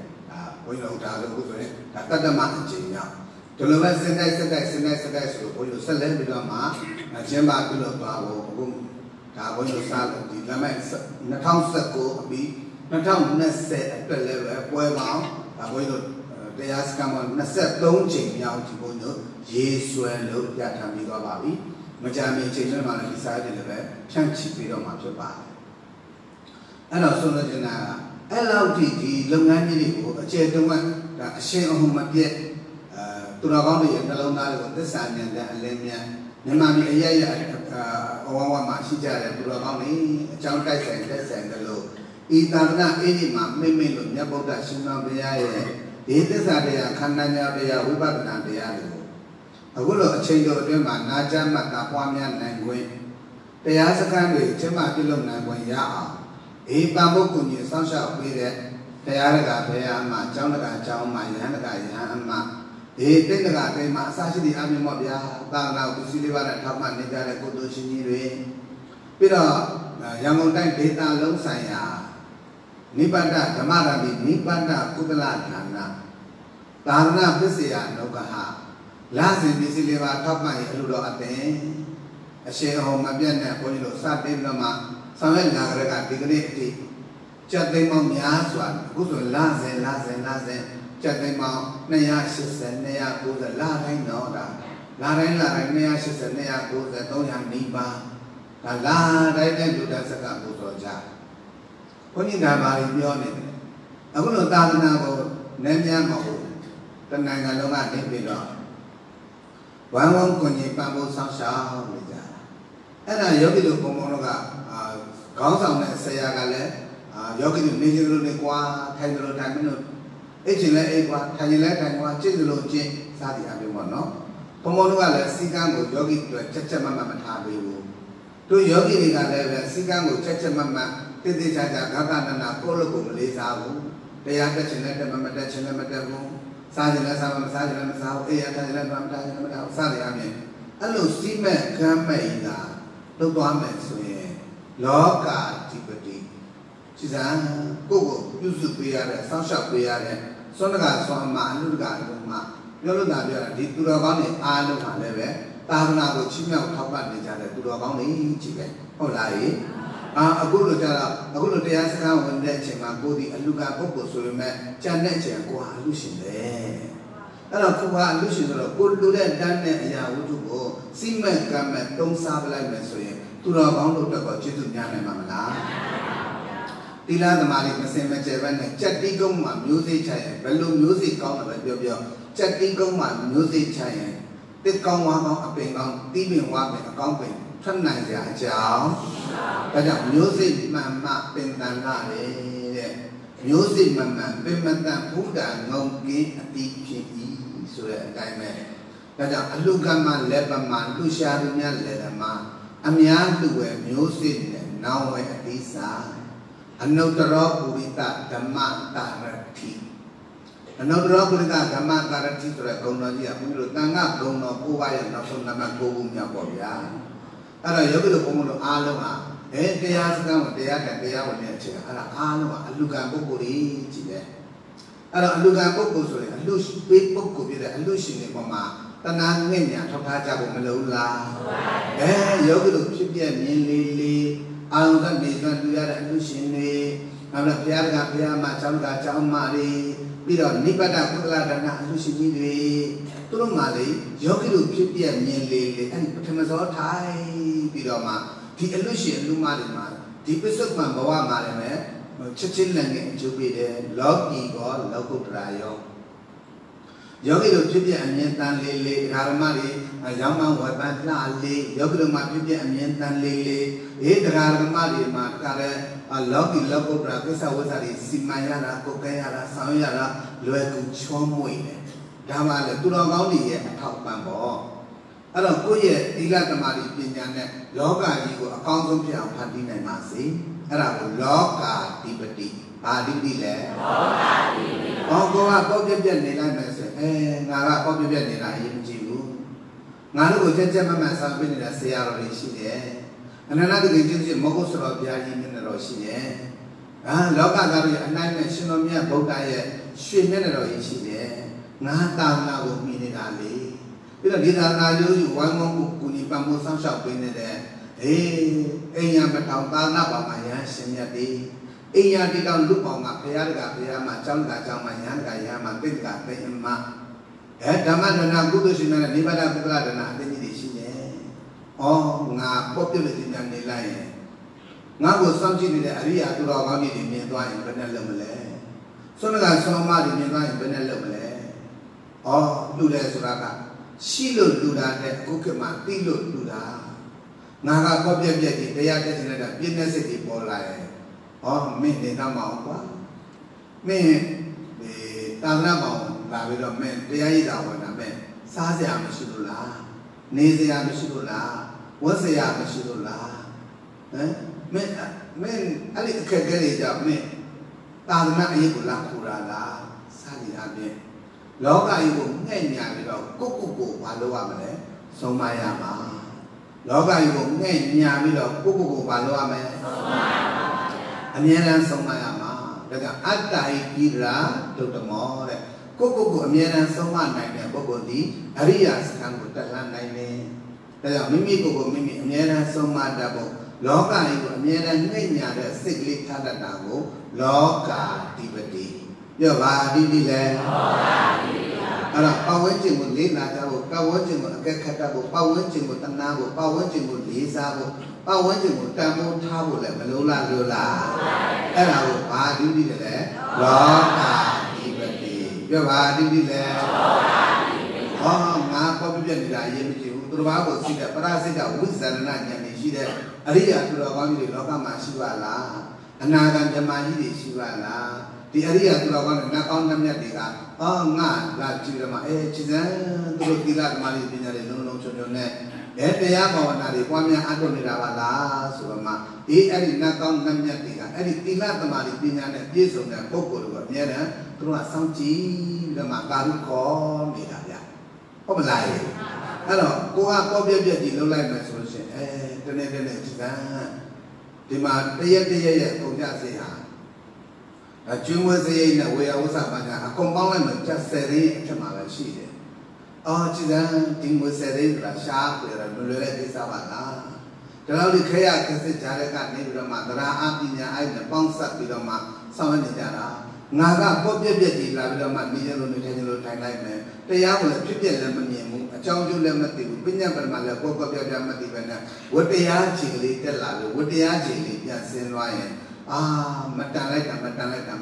we know that the mountain. To the west and next, for you select with a mark, a Gemma Pillow, Cabo Salad, the Laments, Natam Sako, be Natam Nesse at the level, where they ask come on Nesse, don't change out to Bono, Jesu and look that Amigo Babi, Majami changed man decided the bed, Chanchi Pido Macho. And also, LLT, Lungani, a gentleman, a shame of whom yet. To the body and the Lona with the sun and the Alemia, Namami Aya, Owa Machija, to the body, Chankai and the low. Itana, any man, Mimi, Yaboda, Shina, it is a day, Kananya, Ubana, the Ado. I will change of them, Naja, Matapamian, and Gwen. They ask a kind of Chema and Gwen Ya. A bamboo could some shall be there. They are a Payama, Jonaga, Jama, Yanaga, Yama. He think about the Masashi, the Amimobia, Dana, Kusiliva, and Taman, Nigara, Kodoshini, ပြီးတော့ရန်ကုန်တိုင်းဒေသလုံးဆိုင်ရာနိဗ္ဗာန်ဓမ္မရာမိနိဗ္ဗာန်ကုသလဌာနသာရဏပစ္စယနုကဟလာစဉ်ပစ္စည်းလေးပါထောက်ပံ့ရအလို့တော့အသင်အရှင်ဟောမပြတ်နဲ့ဘုန်းကြီးတို့စတင်ပြီးတော့မှဆောင်ရွက်လာကြတဲ့ဒီကနေ့အထိကျက်သိမ်းပေါင်းများစွာအခုဆိုလာစဉ်ကျက်သိမ်းပေါင်း280 290လာတိုင်းတော့ဒါလာတိုင်း280 290 300နီးပါးဒါလာတိုင်းတဲ့လူတက်စကပူဇော်ကြဘုန်းကြီးကဘာပြောနေတယ်အခုလိုသာသနာကိုနည်းများမဟုတ်တနိုင်ငံလုံးကနေပြီးတော့ဝမ်းဝန်းကိုကြီးပံ့ပိုးဆောင်ရှောက်နေကြအဲ့ဒါယောဂီတို့ဘုံဘုံတို့ကခေါင်းဆောင်တဲ့ဆရာကလည်းယောဂီတို့နေကြလို့နေကွာထိုင်ကြလို့ထိုင်မလို့အိတ်ချင်လဲအိတ်ကွာထိုင်ရင်လဲထိုင်ကွာကျင့်ကြလို့ကျင့်စားတရားမျိုးပေါ့နော်ဘုံဘုံတို့ကလည်းစီကံကိုယောဂီတို့ချက်မမထားပေးဘူးတို့ယောဂီတွေကလည်းပဲစီကံကိုချက်မတိတိကျကျဂဂနနာကိုလို့ကိုမလေးစားဘူးတရားတက်ချင်တဲ့တက်မတက်ချင်တဲ့မတက်ဘူးစားချင်တဲ့စားမစားချင်တဲ့မစားဘူးအေးရထားချင်တဲ့မထားချင်တဲ့မထားဘူးစားရအမြင်အဲ့လိုစီးမဲ့ကမ်းမဲ့ကလုပ်သွားမယ်ဆိုရင်လောကဓိပတိစီစံကိုပြုစုပေးရတဲ့စောင့်ရှောက်ပေးရတဲ့စွမ်းတကစွမ်းအမှအနုတကအလုံးမှပြောလို့တာပြောတာဒီသူတော်ကောင်းတွေအားလုံးဟာလည်းပဲသာသနာကိုချီးမြှောက်ထောက်ပံ့နေကြတဲ့သူတော်ကောင်းတွေကြီးပဲဟုတ်လားရေအခုလိုကြတော့အခုလိုတရားစကားဝင်တဲ့အချိန်မှာကိုဒီအလူကပုဂ္ဂိုလ်ဆိုပေမဲ့ကြံတဲ့အချိန်ကိုဟာအလူရှင်ပဲအဲ့တော့ကိုကအလူရှင်ဆိုတော့ကိုလူတဲ့တန်းတဲ့အရာဝတ္ထုကိုစိမက်ကမ်းမဲ့တုံးစားပလိုက်မယ်ဆိုရင်သူတော်ကောင်းတို့တော့ကျေးဇူးများနိုင်မှာမလားတိလသမားလေးမစင်မကျဲပဲနဲ့ကြက်တီးကုန်းမှာမျိုးစေ့ချရင်ဘယ်လိုမျိုးစေ့ကောင်းတယ်ပဲပြောကြက်တီးကုန်းမှာမျိုးစေ့ချရင်တစ်ကောင်းဝါကောင်းအပင်ကောင်းတီးပင်ဝါပင်အကောင်းပင်ထွက်နိုင်ကြအကြောင်းဒါကြောင့်မျိုးစိမှန်မှပင်တန်လာတဲ့မျိုးစိမှန်မှန်ပင်မတန်ဘုဒ္ဓငုံကင်းအတိဖြစ်၏ဆိုတဲ့အတိုင်းပဲဒါကြောင့်အလူကမလက်ပမာလူရှာသူများလက်ဓမ္မအများလူဝဲမျိုးစိနဲ့နောင်ဝဲအတိစာအနုတ္တရောပုရိသဓမ္မတာရတိအနုတ္တရောပုရိသဓမ္မတာရတိဆိုတဲ့ဂုဏ်တော်ကြီးကဘုန်းကြီးတို့တန်ခါဂုဏ်တော်9ပါးရဲ့နောက်ဆုံးနံပါတ်9ခုမြောက်ပေါ့ဗျာအဲ့တော့ယောဂီတို့ဘုံဘုံတို့အားလုံးဟာတရားစကားကိုတရားနဲ့တရားဝင်တဲ့အချိန်အဲ့ဒါအားလုံးဟာအလူကံပုဂ္ဂိုလ်ကြီးကြည့်တယ်အဲ့တော့အလူကံပုဂ္ဂိုလ်ဆိုရင်အလူပေးပုဂ္ဂိုလ်ပြတဲ့အလူရှင်တွေပေါ်မှာတဏှာငှက်ညာထောက်ထားကြဖို့မလိုလားယောဂီတို့ဖြစ်ပြမြင်လေးအာရုံကနေစွမ်းတူရတဲ့အလူရှင်တွေနောက်တော့ဘုရားကဘုရားမှာကျောင်းကကျောင်းမတွေပြီးတော့နိဗ္ဗာန်ကုသလဒါနအလူရှင်ကြီးတွေသူတို့မှလေယောဂီတို့ဖြစ်ပြမြင်လေးအဲ့ဒီပထမစောထိုင်ပြီးတော့မှဒီအလူရှင်အလူမတွေမှာဒီပစ္စုပန်ဘဝမှာလည်းချက်ချင်းလည်းငယ်အကျိုးပေးတယ်လောကီကောလောကုတ္တရာယောယောဂီတို့ဖြစ်ပြအမြင်တန်လေးဓမ္မတွေရောင်းမှဝယ်ပန်းလှလေးယောဂီတို့မှာဖြစ်ပြအမြင်တန်လေးတရားဓမ္မတွေမှာတခါလဲလောကီလောကုတ္တရာကိစ္စဝိသတွေစီမံရတာကိုယ်ကဲရတာဆောင်ရတာလွယ်ကူချောမွေ့တယ်ဒါမှလည်းသူတော်ကောင်းတွေရဲ့အထောက်ပံ့ပေါ့အဲ့တော့ကိုယ့်ရဲ့သီလသမာဓိပညာနဲ့လောကကြီးကိုအကောင်းဆုံးဖြစ်အောင်ဖန်တီးနိုင်ပါစေအဲ့ဒါကိုလောကာဓိပတိဘာဓိပတိလဲလောကာဓိပတိကိုကပေါ့ပြပြနေလိုက်မယ်ဆိုငါကပေါ့ပြပြနေတာအရင်မကြည့်ဘူးငါတို့ကိုကြက်ကြက်မမှန်ဆောင်ပြနေတဲ့ဆရာတော်တွေရှိတယ်အနန္တတကိကျေးဇူးမဟုတ်ဆိုတော့ဘုရားကြီးမျက်နှာတော်ရှိတယ်လောကသားတွေအနိုင်နဲ့ရှင်တော်မြတ်ဗုဒ္ဓရဲ့ရွှေမျက်နှာတော်ကြီးရှိတယ်ငါသာနာကိုမြင်နေတာလေပြီးတော့ဒီသာနာမျိုးကြီးဝိုင်းဝန်းကိုကုညီပံ့ပိုးဆောင်းရှောက်ပေးနေတဲ့အိမ်ရမထောင်သာနာပေါင်းမှာရဟန်းရှင်မြတ်တွေအိမ်ရတိတောင်လူပေါင်းကဘုရားတကဘုရားမှာကျောင်းတကကျောင်းမှာရဟန်းတကရဟန်းမှာပိဋကသိမ်မှာဓမ္မဒနာကုသိုလ်ရှင်များနိဗ္ဗာန်ပုဂ္ဂလဒနာအသိဉာဏ်တွေရှိနေငါပေါ့ပြည့်တဲ့ဉာဏ်နေလိုက်ရင်ငါ့ကိုစောင့်ကြည့်နေတဲ့အရိယာသူတော်ကောင်းတွေမြင်သွားရင်ဘယ်နဲ့လုပ်မလဲဆွမ်းကဆွမ်းမတွေမြင်သွားရင်ဘယ်နဲ့လုပ်မလဲလူတယ်ဆိုတာကရှိလို့လူတာတဲ့အခုခေတ်မှာသိလို့လူတာငါကပေါ့ပြက်ပြက်ကြီးတရားတက်နေတဲ့ပြည့်တဲ့စိတ်တွေပေါ်လာရင်မင်းနေတော့မအောင်ကွာမင်းတာနာမောင်လာပြီးတော့မင်းတရားရည်တာဝင်တာမင်းစားစရာမရှိလို့လားနေစရာမရှိလို့လားဝတ်စရာမရှိလို့လားမင်းအဲ့ဒီအခက်အခဲတွေကြောင့်မင်းတာနာအရေးကိုလာခူတာလားစားရည်အပြင်လောကကြီးကိုငှဲ့ညာပြီးတော့ကိုဘာလုပ်ရမလဲဆုံးမရမှာလောကကြီးကိုငဲ့ညာပြီးတော့ကိုပါလို့ရမယ်အမြဲတမ်းဆုံးမရမှာဒါကြောင့်အတ္တဟိကိရာဒုတ္တမောတဲ့ကိုအမြဲတမ်းဆုံးမနိုင်တဲ့ပုဂ္ဂိုလ်ဒီအရိယာစခန်းကိုတက်လှမ်းနိုင်တယ်ဒါကြောင့်မိမိကိုမိမိအမြဲတမ်းဆုံးမတတ်ဖို့လောကကြီးကိုအမြဲတမ်းငဲ့ညာတဲ့စိတ်ကလေးထားတတ်တာကိုလောကာဓိပတိပြောပါဓိတိလဲအဲ့တော့ပဝန်းကျင်ကိုလေးလာကြဖို့ပဝန်းကျင်ကိုအကဲခတ်တတ်ဖို့ပဝန်းကျင်ကိုတနာဖို့ပဝန်းကျင်ကိုလေးစားဖို့ပဝန်းကျင်ကိုတန်ဖိုးထားဖို့လည်းမလိုလားလို့လားအဲ့ဒါကိုဘာဓိတိလဲလောကာဓိပတိပြောပါဓိတိလဲဟောငါပေါ်ပြပြနေတာအရေးမကြီးဘူးသူတစ်ပါးကိုရှိတဲ့ပရစိတဝိဇာရဏဉာဏ်နဲ့ရှိတဲ့အရိယာသူတော်ကောင်းကြီးတွေလောကမှာရှိပါလားအနာဂံဓမ္မကြီးတွေရှိပါလားဒီအရိယာသူတော်ကောင်းတွေနတ်ကောင်းနတ်မြတ်တွေကအော်ငါလာကြည့်ရမှာခြေစမ်းသူတို့သီလဓမ္မတွေပညာတွေလုံးလုံးချုံချုံနဲ့တရားဘာဝနာတွေပွားများအထုတ်နေတာပါလားဆိုတော့မှအဲ့ဒီနတ်ကောင်းနတ်မြတ်တွေကအဲ့ဒီသီလဓမ္မတွေပညာနဲ့ပြည့်စုံတဲ့ပုဂ္ဂိုလ်တွေကအများနဲ့သူတို့ကစောင့်ကြည့်ပြီးတော့မှကာရုခေါ်နေတာဗျဟုတ်မလားအဲ့တော့ကိုကပေါ်ပြပြကြီးလုံးလိုက်မယ်ဆိုလို့ရှိရင်တနေ့ခြေစမ်းဒီမှာတရက်ရဲ့ပုံကြစေဟာကျွမ်းဝဲစရိတ်နဲ့ဝေယဝဆပါကအကုန်ပေါင်းလိုက်မှကျက်10ရင်းအထက်မှာပဲရှိတယ်။အော်ကြည်စမ်းဒီငွေ10ရင်းကရှားပြေတယ်လွယ်တဲ့ကိစ္စပါလား။ဒါလို့ဒီခေယကစစ်ကြားတဲ့ကနေပြီးတော့မှသရအပညာအဲ့နဲ့ပေါင်းဆက်ပြီးတော့မှဆောင်ရနေကြတာ။ငါကပေါ့ပြက်ကြီးလာပြီးတော့မှနေရလို့နေထိုင်လို့ထိုင်လိုက်မယ်။တရားကိုလည်းဖြစ်လည်းမမြင်ဘူး။အကြောင်းကျိုးလည်းမသိဘူး။ပညာပရမလည်းပေါ့ပြက်မသိပဲနဲ့ဝတ္တရားခြေကလေးတက်လာလို့ဝတ္တရားခြေလေးပြန်ဆင်းသွားရင်မတန်လိုက်တာငါလောကကြီး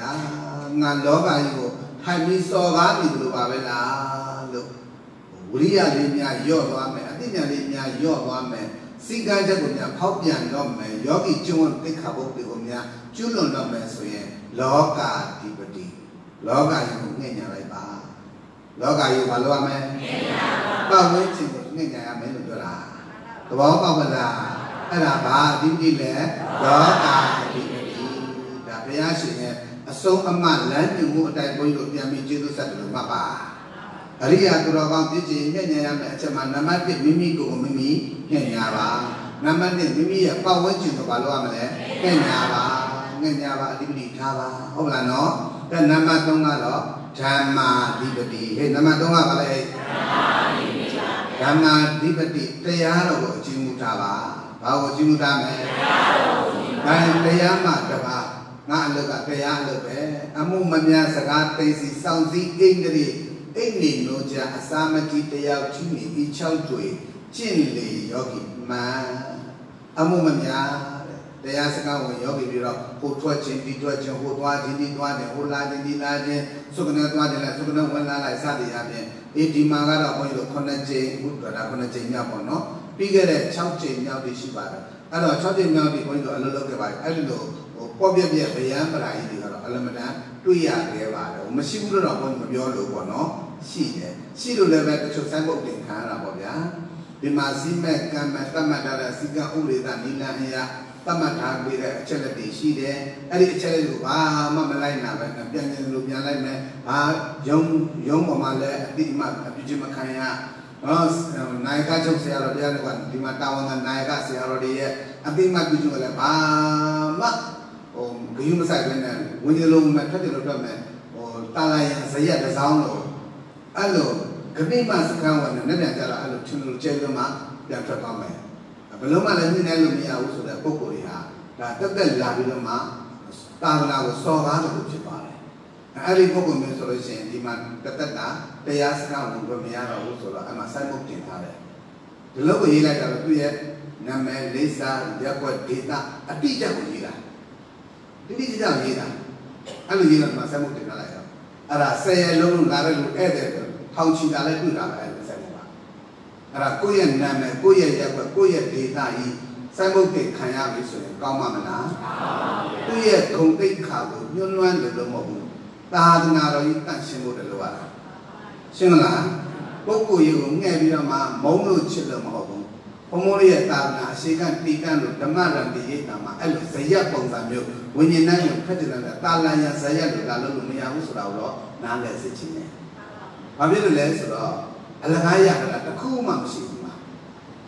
ကိုထိုင်ပြီးစော်ကားနေလို့ပါပဲလားလို့ဝိရိယလေးများယော့သွားမယ်အသိဉာဏ်လေးများယော့သွားမယ်စိတ်ကချက်ကိုများဖောက်ပြန်တော့မယ်ယောဂီကျွန်းသိခါဘုတ်တွေကိုများကျွလွန်တော့မယ်ဆိုရင်လောကာဓိပတိလောကကြီးကိုငှက်ညာလိုက်ပါလောကကြီးကိုဘာလုပ်ရမလဲငှက်ညာပါပတ်ဝန်းကျင်ကိုငှက်ညာရမယ်လို့ပြောတာသဘောပေါက်ပါလားအဲ့ဒါဘာဓိပတိလဲလောကာဓိပတိဒါဘုရားရှင်ရဲ့အဆုံးအမလမ်းညွှန်မှုအတိုင်းဘုန်းကြီးတို့ပြန်ပြီးကျေးဇူးဆက်တယ်လို့မှတ်ပါအရိယာသူတော်ကောင်းပြည့်စုံညံ့ညံ့ရမယ်အချက်မှာနံပါတ်1မိမိကိုမိမိညံ့ညာပါနံပါတ်2မိမိရဲ့ပတ်ဝန်းကျင်ကိုဘာလုပ်ရမလဲညံ့ညာပါအဓိပတိထားပါဟုတ်လားနော်ဒါနံပါတ်3ကတော့ဓမ္မာဓိပတိဟဲ့နံပါတ်3ကဘာလဲဓမ္မာဓိပတိတရားတော်ကိုအကျဉ်းမှုထားပါဘာကိုအကျဉ်းမှုထားမလဲတရားမှတပါငါအလုပ်ကတရားအလုပ်ပဲအမှုမများစကားသိစီစောင့်စည်းအိန္ဒြေအိတ်နေလို့ကြအစာမတိတရားချင်းနေဒီ6တွေကျင့်လေယောဂီမှန်အမှုမများတရားစကားဝင်ယောဂီပြီးတော့ဟိုထွက်ခြင်းဒီထွက်ခြင်းဟိုသွားခြင်းဒီသွားတယ်ဟိုလာခြင်းဒီလာခြင်းသုခနဲ့သွားတယ်လားသုခနဲ့ဝင်လာလိုက်စသည်အပြင်ဒီမှာကတော့ဘုန်းကြီးတို့9ကြိမ်ဥဒ္ဒရာ9ကြိမ်မြောက်ပေါ့နော်ပြီးခဲ့တဲ့6ကြိမ်မြောက်ပြီးရှိပါတယ်အဲ့တော့6ကြိမ်မြောက်ပြီးဘုန်းကြီးတို့အလုပ်လုပ်ခဲ့ပါတယ်အဲ့ဒီလိုပေါ်ပြဗျာမရာကြီးတွေကတော့အလမတန်တွေ့ရခဲ့ပါတယ်မရှိဘူးတော့ဘုန်းကြီးမပြောလို့ပေါ့နော်ရှိတယ်ရှိလို့လည်းပဲတချို့စိုက်ပုတ်တင်ခံရတာပေါ့ဗျာဒီမှာစီမဲ့ကံမဲ့တတ်မှတ်ထားတဲ့စီကံဥရိသနိလန်အရာတတ်မှတ်ထားပြီးတဲ့အချက်လက်တွေရှိတယ်အဲ့ဒီအချက်လက်ကိုဘာမှမလိုက်နာပဲပြန်လို့ပြန်လိုက်မယ်ဘာယုံပေါ်မှာလည်းအတိအမှအပြည့်ချင်းမခံရနိုင်ကချုပ်ဆရာတော်တရားတွေကဒီမှာတာဝန်ကနိုင်ကဆရာတော်တွေရဲ့အတိအမှပြည့်ချင်းလည်းဘာမှဂယုမဆိုင်ပဲနဲ့ဝင်းကြီးလုံးမဲ့ထွက်တယ်လို့ထွက်မယ်တာလာရင်ဇရက်တစ်စောင်းလို့အဲ့လိုဂတိမစကံဝင်နဲ့ပြန်ကြတော့အဲ့လိုချင်းလို့ကျဲလို့မှပြန်ထွက်သွားမယ်ဘယ်လုံးမှလည်းညှိနှိုင်းလို့မရဘူးဆိုတဲ့ပုံကိုယ်တွေဟာဒါတက်လာပြီးတော့မှတာဝနာကိုစော်ကားတယ်လို့ဖြစ်သွားတယ်အဲ့ဒီပုံကိုယ်မျိုးဆိုလို့ရှိရင်ဒီမှာတက်တာတရားစကားဝင်လို့မရတော့ဘူးဆိုတော့အဲ့မှာစိုက်မှုတင်ထားတယ်ဒီလိုကိုရေးလိုက်တာတော့သူ့ရဲ့နာမည်လိပ်စာရက်ွက်ဒေတာအတိအကျကိုရေးတာဒီနေ့ကြောင့်ရေးတာအဲ့လိုရေးတော့မှစိုက်မှုတင်ထားလိုက်တော့အဲ့ဒါ10ရက်လုံးလာတဲ့လူဧည့်သည်ထောင်ချီတာလည်းတွေ့တာပဲအဲ့လိုစိုက်မှုပါအဲ့ဒါကိုယ့်ရဲ့နာမည်ကိုယ့်ရဲ့ရက်ွက်ကိုယ့်ရဲ့ဒေတာကြီးစိုက်မှုတင်ခံရပြီဆိုရင်ကောင်းမှာမလားသူ့ရဲ့ဂုဏ်သိက္ခာကိုညှိုးနွမ်းတယ်လို့မဟုတ်ဘူးသာသနာတော်ကြီးတန့်ရှင်းဖို့တယ်လို့ပါရှင်းမလားပုဂ္ဂိုလ်ကြီးကိုငှဲ့ပြီးတော့မှမုန်းလို့ချစ်လို့မဟုတ်ဘူးဘုံမိုးရဲ့သာသနာအရှိကတိကံလို့ဓမ္မရံတိရိတာမှာအဲ့လိုဇယက်ပုံစံမျိုးဝိညာဉ်နဲ့ဖက်တယ်လားတာလန်ရဇယက်လို့လာလို့မရဘူးဆိုတာတော့နားလည်စေချင်တယ်။ဘာဖြစ်လို့လဲဆိုတော့အလကားရတာတခုမှမရှိဘူးမှာ။ဘ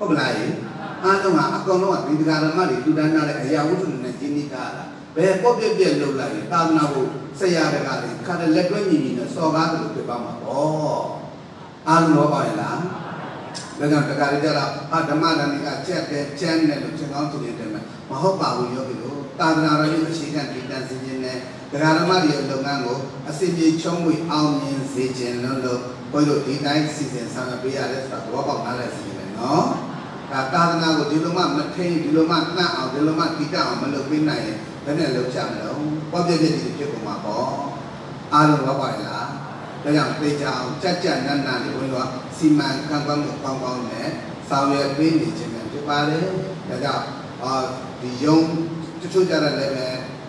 ဟုတ်လားအားလုံးကအကောင်လုံးကဒီတရားဓမ္မတွေတူတန်းထားတဲ့အရာဝတ္ထုနဲ့ကျင်းနေတာဘယ်ပေါ့ပြက်လုပ်လိုက်ရင်သာသနာ့ကိုဆက်ရတဲ့ကလည်းခါတဲ့လက်တွဲညီညီနဲ့စော်ကားတယ်လို့ပြောပါမှာပေါ့အားလုံးတော့ပါရဲ့လားဒါကြောင့်တရားတွေကြတော့ဓမ္မဓမ္မိကချက်တယ်ကျမ်းတယ်လို့ချက်ကောင်းချင်တယ်မဟုတ်ပါဘူးယောဂီတို့သာသနာတော်ရဲ့အခြေခံတည်တံ့စေခြင်းနဲ့တရားဓမ္မတွေရဲ့လုပ်ငန်းကိုအစီအပြေချုံးဝေအောင်မြင်စေခြင်းလို့ဘုရားတို့ဒီတိုင်းစီစဉ်ဆောင်ရွက်ပေးရတယ်ဆိုတာသဘောပေါက်နားလည်စီရင်မယ်နော်ဒါသာသနာကိုဒီလိုမှမထိန်ဒီလိုမှနှံ့အောင်ဒီလိုမှတည်တတ်အောင်မလုပ်ပေးနိုင်ရင်ဘယ်နဲ့လုပ်ကြမလို့ပေါ့ပြည့်ပြည့်ဖြစ်ကုန်မှာပေါ့အားလုံးတော့ပါလားဒါကြောင့်သိကြအောင်ကြက်ကြက်နန်းနန်းလေးဘုရားစီမံခန့်ခွဲမှုကောင်းကောင်းနဲ့ဆောင်ရွက်ပေးနေခြင်းနဲ့ဖြစ်ပါတယ်ဒါကြောင့်ဒီယုံတချို့ကြတဲ့လည်းပဲ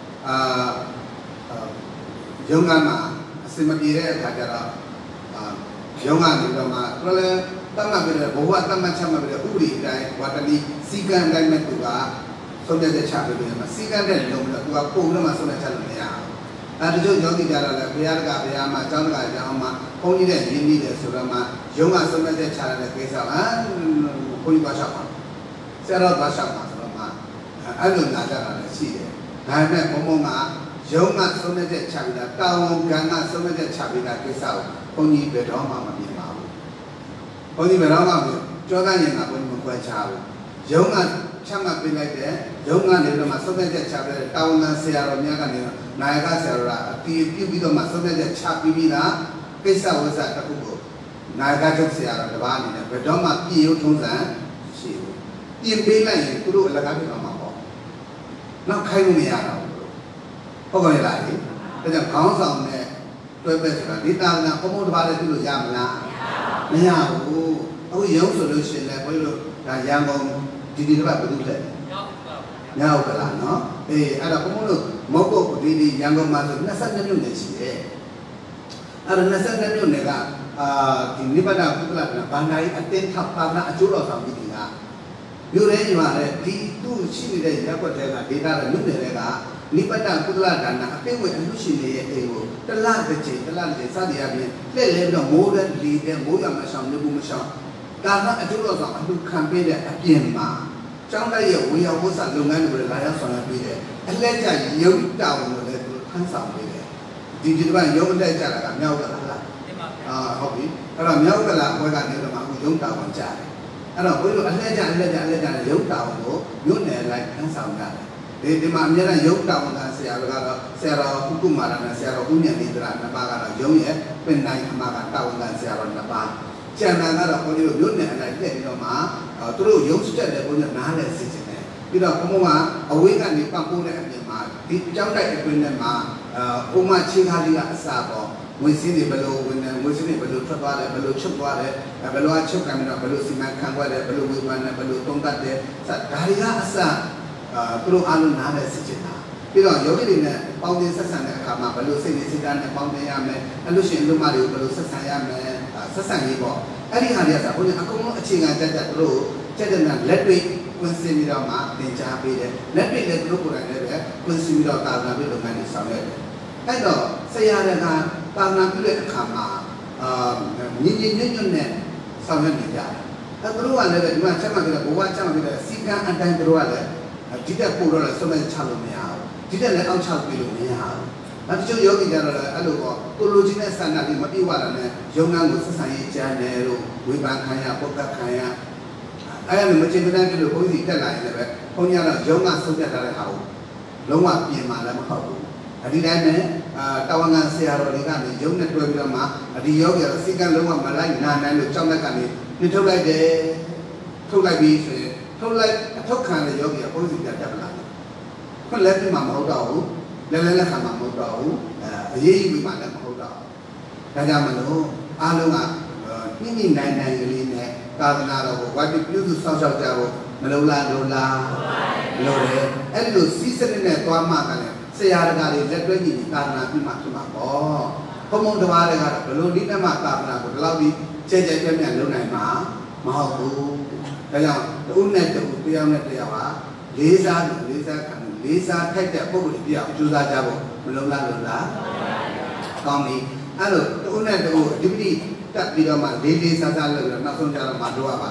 ယုံကမှာအစမပြေတဲ့အခါကျတော့ယုံကနေတော့မှသူလည်းတတ်မှတ်ပြီးတော့ဘဝတတ်မှတ်ချက်မှတ်ပြီးတော့ဥပဒေအတိုင်းဝတ္တတိစီကံတိုင်းမဲ့သူကဆုံးဖြတ်ချက်ချပြီးတော့မှစီကံတဲ့လုံးတော့သူကပုံနဲ့မှဆုံးဖြတ်ချက်လို့မရဘူးတချို့ယောဂီကြတော့လည်းဘုရားတကဘုရားမှာအကြောင်းတကအကြောင်းမှာဘုန်းကြီးတဲ့ရင်းနှီးတယ်ဆိုတော့မှယုံကဆုံးဖြတ်ချက်ချရတဲ့ကိစ္စကဘုန်းကြီးသွားချပါဆရာတော်သွားချပါဆိုတော့မှအဲ့လိုလာကြတာလည်းရှိတယ်ဒါပေမဲ့ဘုံဘုံကယုံကဆုံးဖြတ်ချက်ချပြီးတာတာဝန်ကံကဆုံးဖြတ်ချက်ချပြီးတာကိစ္စကိုဘုန်းကြီးဘယ်တော့မှမမြင်ပါဘူးဘုန်းကြီးဘယ်တော့မှကြောကရင်ကဘုန်းကြီးမခွဲခြားဘူးယုံကချမှတ်ပေးလိုက်တဲ့ယုံကနေတော့မှဆုံးဖြတ်ချက်ချပြီးတဲ့တာဝန်ခံဆရာတော်များကနေနာယကဆရာတော်ကအတီးပြုပြီးတော့မှဆုံးဖြတ်ချက်ချပြီးပြီးတာကိစ္စဝိဇ္ဇတစ်ခုကိုနာယကချုပ်ဆရာတော်တစ်ပါးအနေနဲ့ဘယ်တော့မှပြည့်ရုံထုံးစံရှိဘူးပြင်ပေးလိုက်ရင်သူတို့အလကားဖြစ်တော့မှာပေါ့နောက်ခိုင်းလို့မရတော့ဘူးဟုတ်ကဲ့လားဒီဒါကြောင့်ခေါင်းဆောင်နဲ့တွဲပဲဆိုတာဒီတာနာဘုံဘုံတစ်ပါးလည်းပြုလို့ရမလားမရဘူးအခုရုံးဆိုလို့ရှိရင်လည်းဘုန်းကြီးတို့ဒါရန်ကုန်ဒီတစ်ပတ်ဘယ်သူလဲညောက်ကလားနော်အေးအဲ့တော့ဘုံဘုံတို့မဟုတ်ဘူးဒီရန်ကုန်မှာဆို22မြို့နယ်ရှိတယ်အဲ့တော့22မြို့နယ်ကဒီနိဗ္ဗာန်ကုသလကဘာသာရေးအတင်းထောက်ပါနာအကျိုးတော်ဆောင်ပြီးဒီကမြို့ရဲညီမလည်းဒီသူ့ရှိနေတဲ့ရပ်ကွက်တွေကဒေတာတဲ့မြို့နယ်တွေကနိဗ္ဗာန်ကုသလဒါနအသိဝင်အလူရှင်တွေရဲ့အိမ်ကိုတလတစ်ချိန်စသည်အပြင်လက်လဲပြီးတော့မိုးတဲ့လီတဲ့မိုးရမဆောင်နေဘူးမဆောင်ဒါကအကျိုးတော်ဆောင်အလူခံပေးတဲ့အပြင်မှာကျောင်းတိုက်ရဲ့ဝေယဝဆလုပ်ငန်းတွေလာရောက်ဆောင်ရွက်ပေးတယ်အလှည့်ကျရုပ်တာဝန်တွေလည်းသူထမ်းဆောင်ပေးတယ်ဒီတစ်ပတ်ရုပ်တက်ကြတာကမြောက်ကလားဟုတ်ပြီအဲ့တော့မြောက်ကလာအခွဲကနေတော့မှအခုရုပ်တာဝန်ကြတယ်အဲ့တော့ဘုရားတို့အလှည့်ကျရုပ်တာဝန်ကိုမြို့နယ်လိုက်ထမ်းဆောင်ကြတယ်ဒီမှာအများနဲ့ရုပ်တာဝန်ကဆရာတော်ကတော့ဆရာတော်ကုကုမာရနဲ့ဆရာတော်ဦးမြတ်နေသလားနှစ်ပါးကတော့ရုံးရဲ့ပင်နိုင်အမှားကတာဝန်ကဆရာတော်နှစ်ပါးကျန်တာကတော့ဘုန်းကြီးတို့မြို့နယ်အလိုက်ပြည့်ပြီးတော့မှသူတို့ရုံးစတက်တယ်ဘုန်းကြီးနားလဲစစ်ချင်တယ်ပြီးတော့ဘုံကအဝေးကနေပတ်ပိုးတဲ့အပြင်မှာဒီကြောင်းတိုက်အတွင်းထဲမှာဥမချင်းကားလေးကအစာပေါ်ငွေစင်းတွေဘယ်လိုဝင်နေငွေစင်းတွေဘယ်လိုထွက်သွားလဲဘယ်လိုချုပ်သွားလဲဘယ်လိုအချုပ်ကံပြီးတော့ဘယ်လိုစီမံခန့်ခွဲတယ်ဘယ်လိုဝေဖန်တယ်ဘယ်လိုသုံးသပ်တယ်ဒါတွေကအစာသူတို့အားလုံးနားလဲစစ်ချင်တာပြီးတော့ယောဂီတွေနဲ့ပေါင်းတင်ဆက်ဆံတဲ့အခါမှာဘယ်လိုစိတ်နဲ့စိတ်ဓာတ်နဲ့ပေါင်းတင်ရမယ်အလို့ရှိရင်လူမတွေကိုဘယ်လိုဆက်ဆံရမယ်ဆက်ဆံရေးပေါ့အဲ့ဒီဟာတွေကဆိုဘုန်းကြီးအကုန်လုံးအခြေခံတက်သူတို့ကျက်တဲ့လက်တွေ့ဝင်စီပြီးတော့မှသင်ကြားပေးတယ်လက်တွေ့လည်းသူတို့ကိုယ်တိုင်လည်းပဲဝင်စီပြီးတော့တာဝန်ပြုလုပ်ငန်းတွေဆောင်ရွက်တယ်အဲ့တော့ဆရာတွေကတာဝန်ပြုတဲ့အခါမှာညီညီညွတ်ညွတ်နဲ့ဆောင်ရွက်နေကြတယ်အဲ့သူတို့ကလည်းဒီမှာချက်မှတ်ပြီးတော့ဘဝချက်မှတ်ပြီးတော့စီကံအတိုင်းသူတို့ကလည်းဒီတက်ပို့တော့လည်းဆုံးမချလို့မရဘူးဒီတက်လည်းအောက်ချပြီးလို့မရဘူးနောက်တချို့ယောဂီကြတော့လည်းအဲ့လိုပေါ့ကိုလိုချင်တဲ့ဆန္ဒလေးမပြည့်ဝတာနဲ့ယုံငန်းကိုဆက်ဆံရေးကြမ်းတယ်လို့ဝေဖန်ခံရပုတ်ကတ်ခံရအဲ့ဒါမချင်တဲ့တည်းလို့ဘုန်းကြီးတက်လာရင်လည်းပဲဘုန်းကြီးကတော့ယုံငန်းဆုံးဖြတ်ထားတဲ့ဟာကိုလုံးဝပြင်มาလည်းမဟုတ်ဘူးဒီတိုင်းနဲ့တာဝန်ခံဆရာတော်တွေကနေယုံနဲ့တွဲပြီးတော့မှဒီယောဂီကတော့စိတ်ကလုံးဝမလိုက်နာနိုင်လို့ကြောက်လက်ကနေနှထုတ်လိုက်တယ်ထုတ်လိုက်ပြီးဆိုရင်ထုတ်လိုက်အထုတ်ခံတဲ့ယောဂီကဘုန်းကြီးတက်လာတယ်ခွလက်ပြမှာမဟုတ်တော့ဘူးလက်ခံမှာမဟုတ်တော့ဘူးအရေးကြီးပြီးမှလည်းမဟုတ်တော့ဒါကြောင့်မလို့အားလုံးကနှိမ့်နှိမ့်နိုင်ကလေးနဲ့သာသနာတော်ကိုဝါတိပြုစုစောင့်ရှောက်ကြဖို့မလုံလားလို့လားလို့လေအဲ့လိုစီးစနစ်နဲ့သွားမှကလည်းဆရာတကာတွေလက်တွဲကြည့်ပြီးသာသနာပြုမှဖြစ်မှာပေါ့ဘုံဘုံတစ်ပါးတွေကတော့ဘယ်လိုဒီနဲ့မှသာသနာကိုဒီလောက်ပြီးကျဲကျဲပြန့်ပြန့်လုပ်နိုင်မှာမဟုတ်ဘူးဒါကြောင့်တဦးနဲ့တဦးတယောက်နဲ့တယောက်ကလေးစားခံလေးစားထိုက်တဲ့ပုံစံပြအောင်ကြိုးစားကြဖို့မလုံလားလို့လားကောင်းပြီအဲ့လိုတဦးနဲ့တဦးဒီပတိတက်ပြီးတော့မှလေးစားလုပ်ပြီးတော့နောက်ဆုံးကြတော့မှတို့ရပါလေ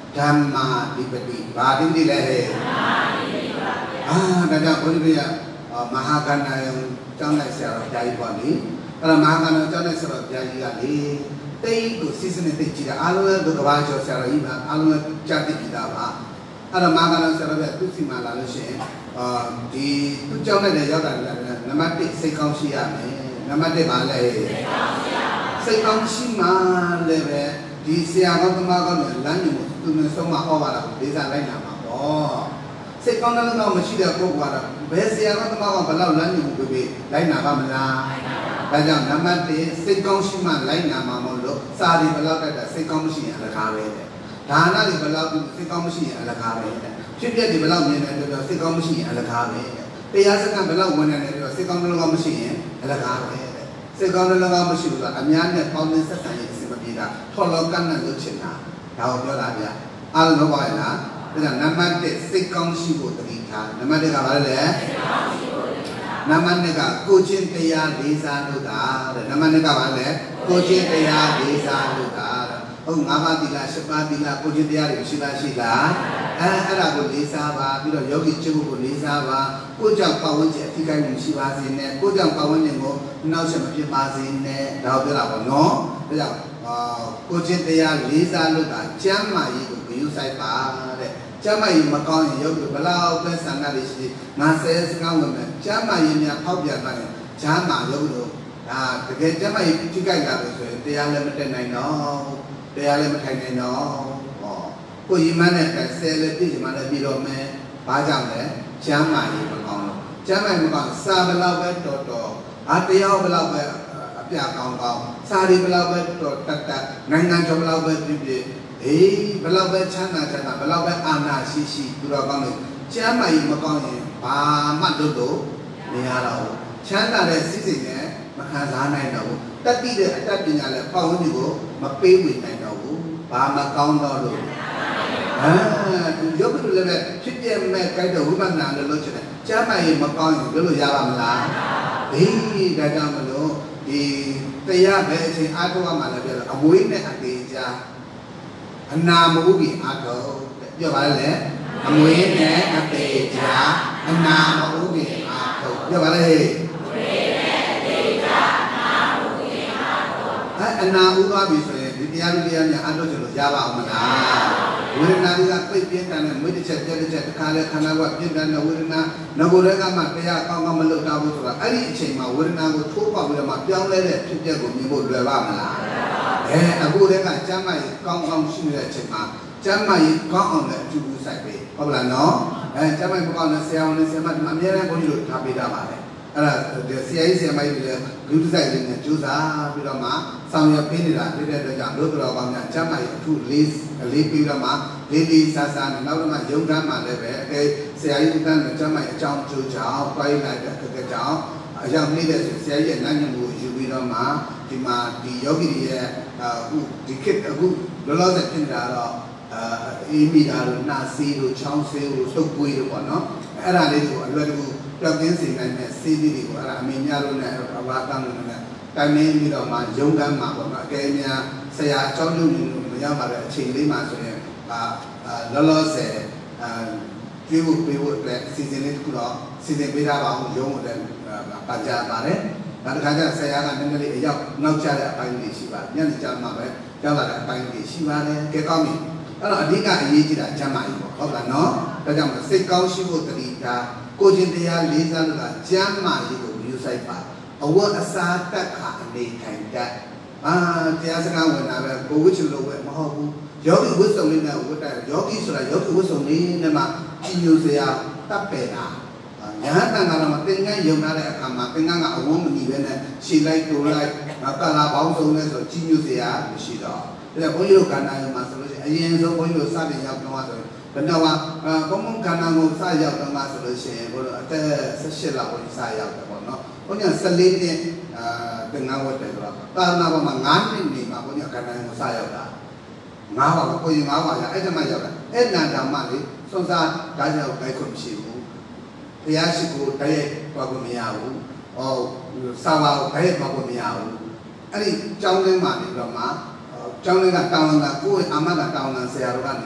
Dhamma Dipati Badi di leher dah boleh dia Mahakana yang jangan serap jadi bani kalau Mahakana jangan serap jadi kali tapi itu season itu tidak alu itu kebaca serap iman alu jadi kita apa kalau Mahakana serap itu si malah lusi di tu jangan ada jalan nama ti sekau siapa nama ti malai sekau si malai di siapa tu Mahakana lanjut tu semua orang desa lain nama sekau nak nama mesti dia kau buat biasa orang tu mahu belau lanjut bebe lain nama mana macam nama tu sekau si mana lain nama malu sari belau ada sekau mesti ada kawe dana di belau tu sekau mesti ada kawe cuba di belau ni ada sekau mesti ada kawe biasa kan belau mana ada sekau belau mesti ada kawe sekau belau mesti tu amnya kau ni sesuatu yang seperti itu kalau kan nak cina tahu belau dia al bawa lah nama dia sekang sibu terika. Nama dia apa le? Nama dia kucing tiada desa luar. Nama dia apa le? Kucing tiada desa luar. Oh, ngapa tidak sebab tidak kucing tiada sila. Ada pun desa apa? Bila yogi cukup pun desa apa? Kucing kawan je tiga yang sila sini. Kucing kawan yang go nau sama je sini. Tahu bila apa no? Bila kucing tiada desa luar. Jamai itu biusai par. Jamai makan yang yogi belau bersama di sini. Nasi sekarang mana? Jamai yang kau biar mana? Jamai yogi tu. Kerja jamai juga enggak betul. Dia lem tenai no. Dia lem tenai no. Kau mana kan? Seleti mana biro me? Pajang le. Jamai makan. Jamai makan. Sa belau betul. Ada belau apa kau? Sari belau betul. Tak. Nangan coba belau betul. Belau bercana, belau berana sisi dua kami. Jamai makan ni, mat dulu ni halau. Cana le sisi ni, makan sana ni tahu. Tapi dia ni le, kau ni go, mapewi ni tahu. Makan dulu. Jauh tu le, setiap mereka itu rumah nak dulu cina. Jamai makan dulu jalan lah. Dah malu. Tiada macam aku amal dia. Amuin ni ada nama ubi atau jawab le, amuin ni ada nama ubi atau jawab le. Nama ubi so dia ni ada jelas jawab mana. Wirna dia pergi dan mesti cek kalau buat dia dan wirna negara kami dia kau malu tahu tu lah. Ari cuma wirna tu cuba bila macam le dia guni boleh apa mana. Aku dengar jamai kau sini cuma jamai kau le cuba sahaja. Apa no? Jamai kau nak siapa macam mana yang boleh tapi dah mana. Dia siapa dia guru sahaja ni cuba bila mah sampai pilih lah dia dah jam 2 orang yang jamai tu list bila mah lili sasa ni lalu mah jauh dah mah lebe siapa itu kan jamai jauh jauh pai lah jauh yang ni dia siapa yang nanya bila mah di yogi dia dikit aku lalu saya tinggal ini dah nasi tu changsi tu sopui tu no era ni tu lalu Pelbagai sehingga sini di luar aminya lu na awatan lu na kami bila mah jauh kan mah kayaknya saya jauh dulu yang pada ciri masuk ni lalu saya view season itu kalau season beda bahu jauh dan baca mana kadang-kadang saya akan mengenali nak cari apa yang disiapa yang dijamak jangan ada apa yang disiapa ke kami kalau adiknya ini tidak jamak itu kalau no kadang sekau sibu terika kucing dia lisan lah jamak itu biusai pak awak asal tak kami kaitan dia sekarang mana kucing lu mahu yogi usung ni na udah yogi sudah yogi usung ni nama cium saya tak pernah yang tengah nama tengah yang ada kamar tengah ngah awam ni benar silai tulai kalau bau sung ni so cium saya mesti dah jadi boleh kerana yang masuk yang so boleh sahaja yang nama tu kenapa kamu kerana mau sahaja yang masuk sih boleh ada sesuatu boleh sahaja tu no punya selin ni tengah waktu tu karena apa mangan ni mah punya kerana mau sahaja dah ngawa ko yung ngawa ya ay tama ya na dama ni so sa kanya kay kumsibu kaya siku kay pagumiyaw o sawa kay pagumiyaw ani chong le ma ni lo ma chong le ga taw na ko ama ga taw na se ya ro ga ni lo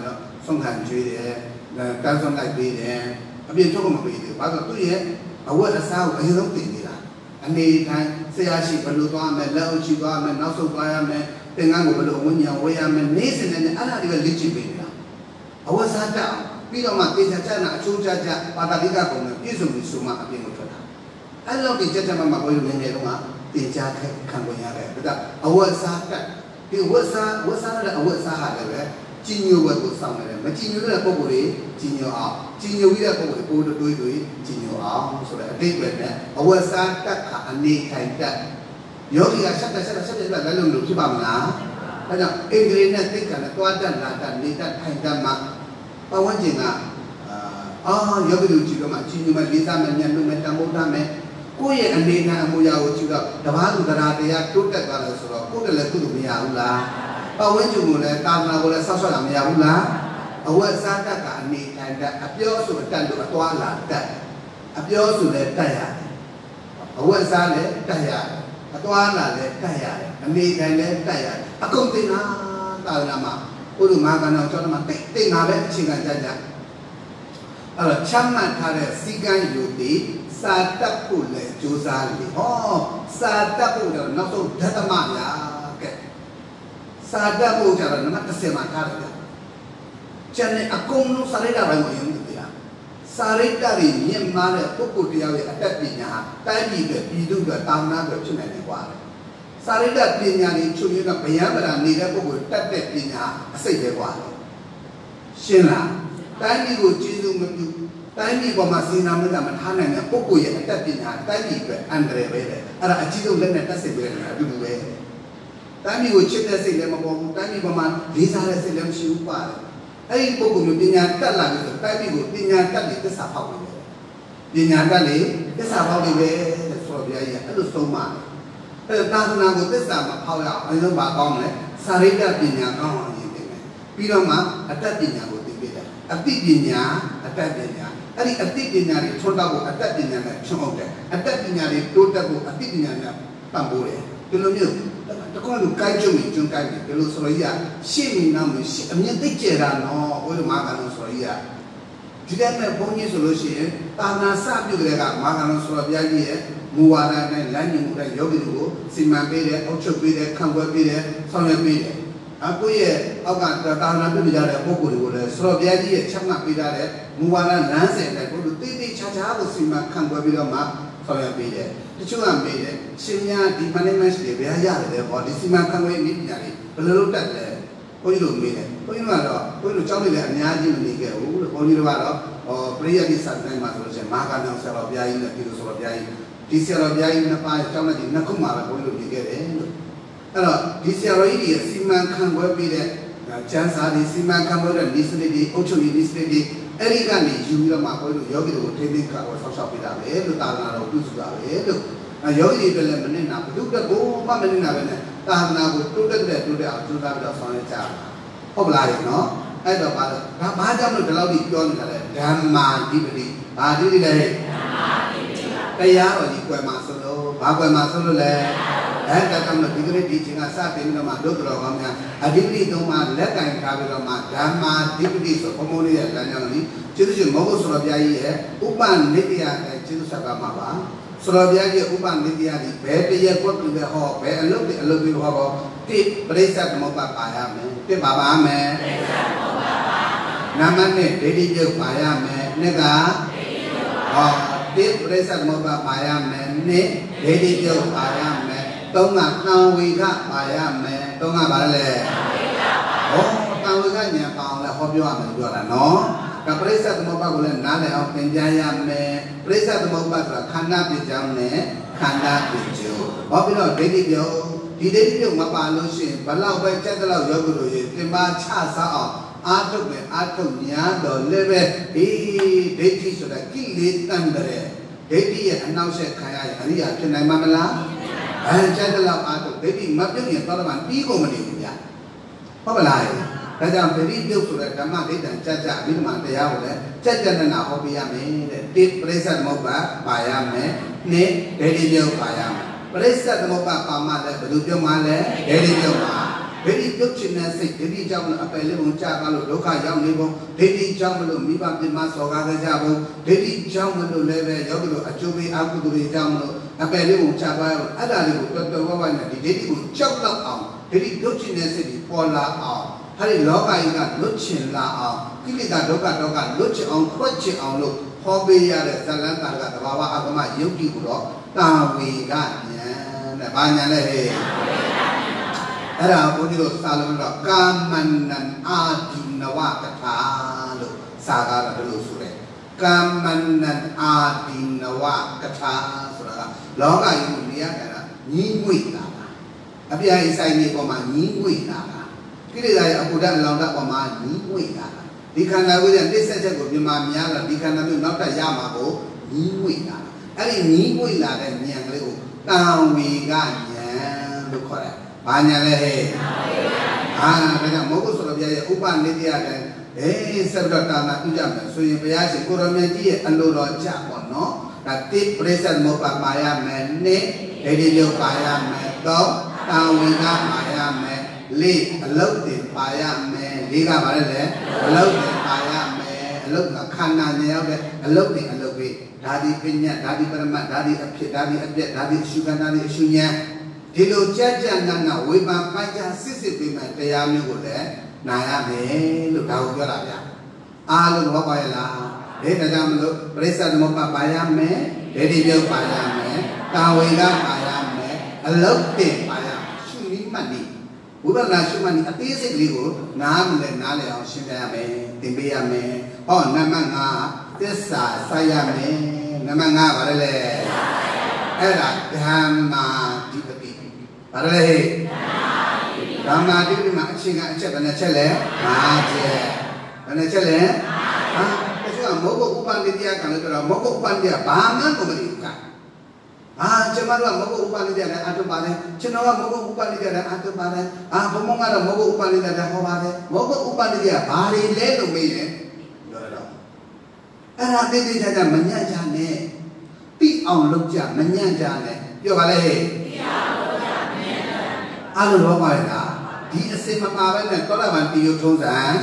送寒追的，干送来追的，别做么追的，把它对的，我那啥我也都对的啦。你看，这样是不如多么，老去多么，老手多么，等俺我不如我娘我呀么，你现在呢，俺那个理解不了。我啥子？比如嘛，这家家那出家家，把他离开工人，一种一种嘛，变不出来。俺老弟家家嘛，我有年年东啊，店家看过样的，不是？我啥子？比如我啥的，我啥哈的呗？金牛我都上来了，没金牛的不过的，金牛啊，金牛的不过的，不过的对，金牛啊，说的对不对？我啥的看你看的，有一个啥的，来弄路去吧嘛？那叫一个人呢，这个呢，多单拿单，你单看单嘛？把我讲有个路去个嘛，金牛嘛，离咱们年路没当不当没？ကိုယ့်ရဲ့အနေနဲ့အမှုရာကိုကြည့်တော့တပားသူတရားတိုးတက်သွားတယ်ဆိုတော့ကိုယ့်လည်းကုသိုလ်မရဘူးလားပတ်ဝန်းကျင်ကိုလည်းတာနာကိုလည်းဆောက်ရှောက်တာမရဘူးလားအဝတ်စားတတ်တာအနေထိုင်တတ်အပြောဆိုတတ်လို့အသွားလာတတ်အပြောဆိုလည်းတတ်ရတယ်အဝတ်စားလည်းတတ်ရတယ်အသွားလာလည်းတတ်ရတယ်အနေထိုင်လည်းတတ်ရတယ်အကုန်သိနာတာနာမှာဘုရားမဟာကဏ္ဍကျောင်းမှာတိတ်နာပဲအချိန်ကကြာကြာအဲ့တော့ချမ်းမှတ်ထားတဲ့စီကံယူတည်စာတပ်ဖို့လည်းကြိုးစားလေဟောစာတပ်ဖို့တော့နောက်ဆုံးဓမ္မညာကဲစာတပ်ဖို့ကျတော့နံပါတ်10မှာထားတယ်ကျန်တဲ့အကုန်လုံးစာရိတ္တပိုင်းကိုယုံကြည်ပြစာရိတ္တတွေမြင့်မားတဲ့ပုဂ္ဂိုလ်တရားရဲ့အတတ်ပညာတိုင်းပြည်တွေပြည်သူတွေတာဝန်တွေဖြစ်နေတယ်ကွာစာရိတ္တပညာတွေချုပ်ရတဲ့ဗျံပရာနေတဲ့ပုဂ္ဂိုလ်တတ်တဲ့ပညာအစိတ်ပဲကွာရှင်းလားတိုင်းပြည်ကိုကျေးဇူးမပြုတိုင်းပြည်ပေါ်မှာစေနာမတာမထားနိုင်တဲ့ပုဂ္ဂိုလ်ရဲ့အတတ်ပညာတိုင်းပြည်အတွက်အန္တရာယ်ပဲတဲ့အဲ့ဒါအကြီးဆုံးလက်နဲ့တက်စိတ်ပဲအတူတူပဲတိုင်းပြည်ကိုချစ်တဲ့စိတ်လည်းမပေါ်ဘူးတိုင်းပြည်ပေါ်မှာလေးစားတဲ့စိတ်လည်းမရှိဘူးပါတယ်အဲ့ဒီပုဂ္ဂိုလ်မျိုးပညာတက်လာပြီဆိုတိုင်းပြည်ကိုပညာတက်လေသစ္စာဖောက်နေတယ်ပညာတက်လေသစ္စာဖောက်နေပဲတဲ့ဆိုတော့ဘုရားကြီးအဲ့လိုဆုံးမတယ်အဲ့ဒါသာသနာကိုသစ္စာမဖောက်ရအောင်အရင်ဆုံးပါကောင်းတယ်စာရိတ္တပညာကောင်းအောင်ရည်တယ်ပြီးတော့မှအတတ်ပညာကိုသိပြတယ်အသိပညာအတတ်ပညာအဲ့ဒီအသိပညာတွေထွန်းတောက်ဖို့အတတ်ပညာနဲ့ချုံအောင်တယ်အတတ်ပညာတွေတိုးတက်ဖို့အသိပညာနဲ့ပံ့ပိုးတယ်ဒီလိုမျိုးတကွန်းလူကိုက်ကြုံရင်ကျွန်းကိုက်တယ်ဒီလိုဆိုတော့ကြီးရှေ့မင်းနားမရှိအမြင့်သိကျတာနော်ဘုရားမာကလုံးဆိုတော့ကြီးဒီတဲ့မဲ့ဘုန်းကြီးဆိုလို့ရှိရင်တာနာစပြုတ်တဲ့ကမာကလုံးဆိုတော့ဘုရားကြီးရဲ့မူဝါဒနဲ့လမ်းညွှန်မှုတဲ့ယောဂီတွေကိုစီမံပေးတယ်အုပ်ချုပ်ပေးတယ်ခံွယ်ပေးတယ်ဆောင်ရွက်ပေးတယ်အခုရဲ့အောက်ကတာနာပြုတ်ကြတဲ့ပုဂ္ဂိုလ်တွေကိုလည်းဆိုတော့ဘုရားကြီးရဲ့ချက်မှတ်ပေးထားတဲ့မူဝါဒလမ်းစဉ်နဲ့ဘုရားတိတိချာချာကိုစီမံခံွယ်ပြီးတော့မှဆောင်ရွက်ပေးတယ်တချို့ကမေးတယ်ရှင်များဒီ management တွေဘယ်ရတယ်ဟောဒီစီမံခန့်ခွဲနည်းပညာတွေဘယ်လိုလုပ်တတ်လဲဘုန်းကြီးတို့မေးတယ်ဘုန်းကြီးကတော့ဘုန်းကြီးတို့ကျောင်းတွေလည်းအများကြီးမနေခဲ့ဘူးလို့ဘုန်းကြီးတို့ကတော့ပရိယတ်ဒီစံတိုင်းမှာဆိုလို့ရှိရင်မာကနောင်ဆရာတော်ဘုရားကြီးနဲ့ပြည်သူဆိုတော်ဘုရားကြီးဒီဆရာတော်ဘုရားကြီးနှစ်ပါးကျောင်းနဲ့နှစ်ခုမှပဲဘုန်းကြီးတို့နေခဲ့တယ်လို့အဲ့တော့ဒီဆရာတော်ကြီးတွေစီမံခန့်ခွဲပြီးတဲ့ကျမ်းစာတွေစီမံခန့်ခွဲတဲ့နည်းစနစ်တွေအုပ်ချုပ်ရေးနည်းစနစ်တွေအဲ့ဒီကနေယူပြီးတော့မှဘုန်းကြီးတို့ယောဂီတွေကိုထိမ့်သိမ်းခါကိုဆောက်ရှောက်ပေးတာပဲလို့တာသနာတော်ပြုစုတာပဲလို့ယောဂီတွေလည်းမနစ်နာဘုဒ္ဓကိုမှမနစ်နာပဲနဲ့တာသနာကိုတိုးတက်အောင်ကြိုးစားပြီးတော့ဆောင်ရွက်ကြတာဟုတ်ပလားနော်အဲ့တော့ဘာကြောင့်လို့ဒီလောက်ဒီပြောနေတာလဲဓမ္မာဓိပတိဘာဓိပတိလဲတရားတော်ကြီးကွယ်မှာဆိုလို့ဘာကွယ်မှာဆိုလို့လဲအဲ့ဒါကြောင့်ဒီကနေ့ဒီချိန်ကစတင်ပြီးတော့မှဒုက္ခတော်ကောင်းများအဓိပတိသုံးပါလက်ကင်ထားပြီးတော့မှဓမ္မာဓိပတိဆိုဘုံဘုံလေးရဲ့လမ်းကြောင်းကြီးကျေးဇူးရှင်မောဂုဆိုတော်ဘုရားကြီးရဲ့ဥပနိတ္တယနဲ့ကျေးဇူးဆက်ပါမှာပါဆိုတော်ဘုရားကြီးဥပနိတ္တယဒီဘယ်တရက်ကွက်ပြီးပဲဟောဘယ်အလုပ်ပြီးဟောတော့တိပရိစ္ဆသမုပ္ပါပါရမယ်တိပါပါမယ်ပရိစ္ဆသမုပ္ပါပါနာမနဲ့ဒိဋ္ဌိပြုတ်ပါရမယ်နှစ်ကဟောတိပရိစ္ဆသမုပ္ပါပါရမယ်နှစ်ဒိဋ္ဌိပြုတ်ပါရမယ်သုံးကတံဝေကပါရမယ်သုံးကဘာလဲဟောတံဝေကညာပေါအောင်လဲဟောပြောရမယ်ပြောတာနော်ကပရိစ္ဆသမုပ္ပါကိုလည်းနားလည်အောင်သင်ကြားရမယ်ပရိစ္ဆသမုပ္ပါဆိုတာခန္ဓာပြကြောင်းနဲ့ခန္ဓာပြကျိုးဟောပြီးတော့ဒိဋ္ဌိပြုတ်ဒီဒိဋ္ဌိပြုတ်မပါလို့ရှိရင်ဘလောက်ပဲကြက်တဲ့လောက်ယောဂလို့ရင်တင်ပါချစားအောင်အာထုတ်ပဲအာထုတ်ညာတော့လည်းပဲဒီဒိဋ္ဌိဆိုတာကိလေသာတဲ့ဒိဋ္ဌိရဲ့အနောက်ဆက်ခံရရင်အရိယာဖြစ်နိုင်မှာမလားကြက်တဲ့လောက်အာထုတ်ဒိဋ္ဌိမပြုတ်ရင်တော့မှပြီးကုန်မနေဘူးဗျဟုတ်မလားဒါကြောင့်ဒိဋ္ဌိပြုတ်ဆိုတဲ့ဓမ္မဒိဋ္ဌံကြကြအဘိဓမ္မာတရားကိုလည်းကြက်ကြက်နဲ့နာဟောပြရမယ်တဲ့တိပရိစ္ဆသမုပ္ပါပါရမယ်နှစ်ဒိဋ္ဌိပြုတ်ပါရမယ်ပရိစ္ဆသမုပ္ပါပါမှလည်းဘယ်လိုပြောမှလဲဒိဋ္ဌိပြုတ်ပါ Very good in a sick, Diddy Jam, a Pelibon Chapalo, Loka Yam Libo, Diddy Jamalo, Miba Pimas or Gaga Jabo, Diddy Jamalo Leve, Yogo, Ajobi, Abu Jamalo, a Pelibon Chapalo, Adalibu, Dr. Wawana, Diddy would choke up, Diddy good in a city, Paula out. Hari Loka in that Luchin La, Kilida Doka Doka, Luch on Quachi on look, Hobby Yada, Salanta, Baba Agama, Yogi Guro, down we got, the Banyale. Era Buddha Salomon, Kamanan Adinawakata, Saga Lusure, Kamanan Adinawakata, Loga Yunia, Niwita. Apia is I need for my Niwita. Kilida Abudan Longa for my Niwita. Dikana with a distance of Yamamiana, Dikana not a Yamago, Niwita. Any Niwita and Yango, down we got Yan, look correct. Banyale, Mogus of Yaya Upan Lydia, Sabratana Ujam, so you Piashi Kurameti and Luro Chapon, no? That tip present Mopa Maya Man, Edio Paya Man, dog, down we got Maya Man, Lee, a loaded Paya Man, Liga Varele, a loaded Paya Man, a load Kana Nel, a loading a little bit, Daddy Pina, Daddy Parama, Daddy Apit, Daddy Apit, Daddy Sugar, Daddy Shunya. Dilo Jaja Nana, we ma Paja Sissy Pima, Tayami Gule, Nayame, look out your aya. Alu Wabaila, Edamlo, Presa Mopa Payame, Edio Payame, Tawiga Payame, a love day Payam, Shuni Mani. We will not show money at this illegal, Nam le Nale on Shimame, Timbiame, oh Namanga, this Sayame, Namanga Varele, Era Dhamma Dipati. Parale, Rama did not sing at Chepanachele, Panachele, Mogo Upandia, Mogo Upandia, Bama, Comedica. Chamara Mogo Upandia, Atobane, Chinoa Mogo Upandia, Atobane, Pomona Mogo Upandia, Hobare, Mogo Upandia, Bari, Ledo me. And I did it at a Manjane. Be on Lucia, Manjane, Yovale. Alu Romaina, the same Mavan and Tolavan Piotosan,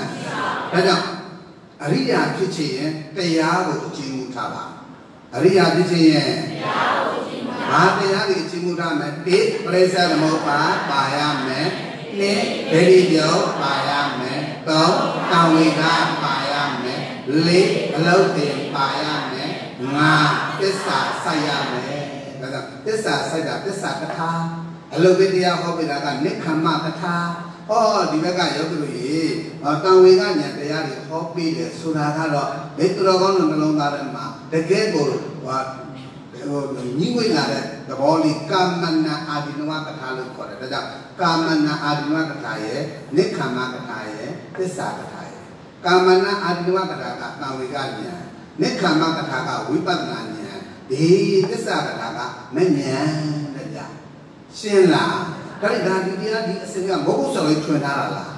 Aria Kitchen, Payabo Chimutaba. Aria Kitchen, Maria Chimutama, Pit, Presa Mopa, Bayame, Ne, Pedio, Bayame, Go, Tawiga, Bayame, Le, Lote, Bayame, Nga, Tessa, Sayame, Tessa, Sada, Tessa Kata. A little bit of Hobby, Nick Kamakata, oh, the Vega Yogi, or Tawigan, the Yari, Hobby, the Sunataro, the Dragon and the Longarama, the Gable, what New England, the Boli, Kamana Adinwakatalu for the Kamana Adinwakataye, Nick Kamakataye, the Sakataye, Kamana Adinwakataka, Tawigania, Nick Kamakataka, Wipatania, the Sakataka, Mania. Shinla, Taridia, Singa, Mogo, so it's Trinala.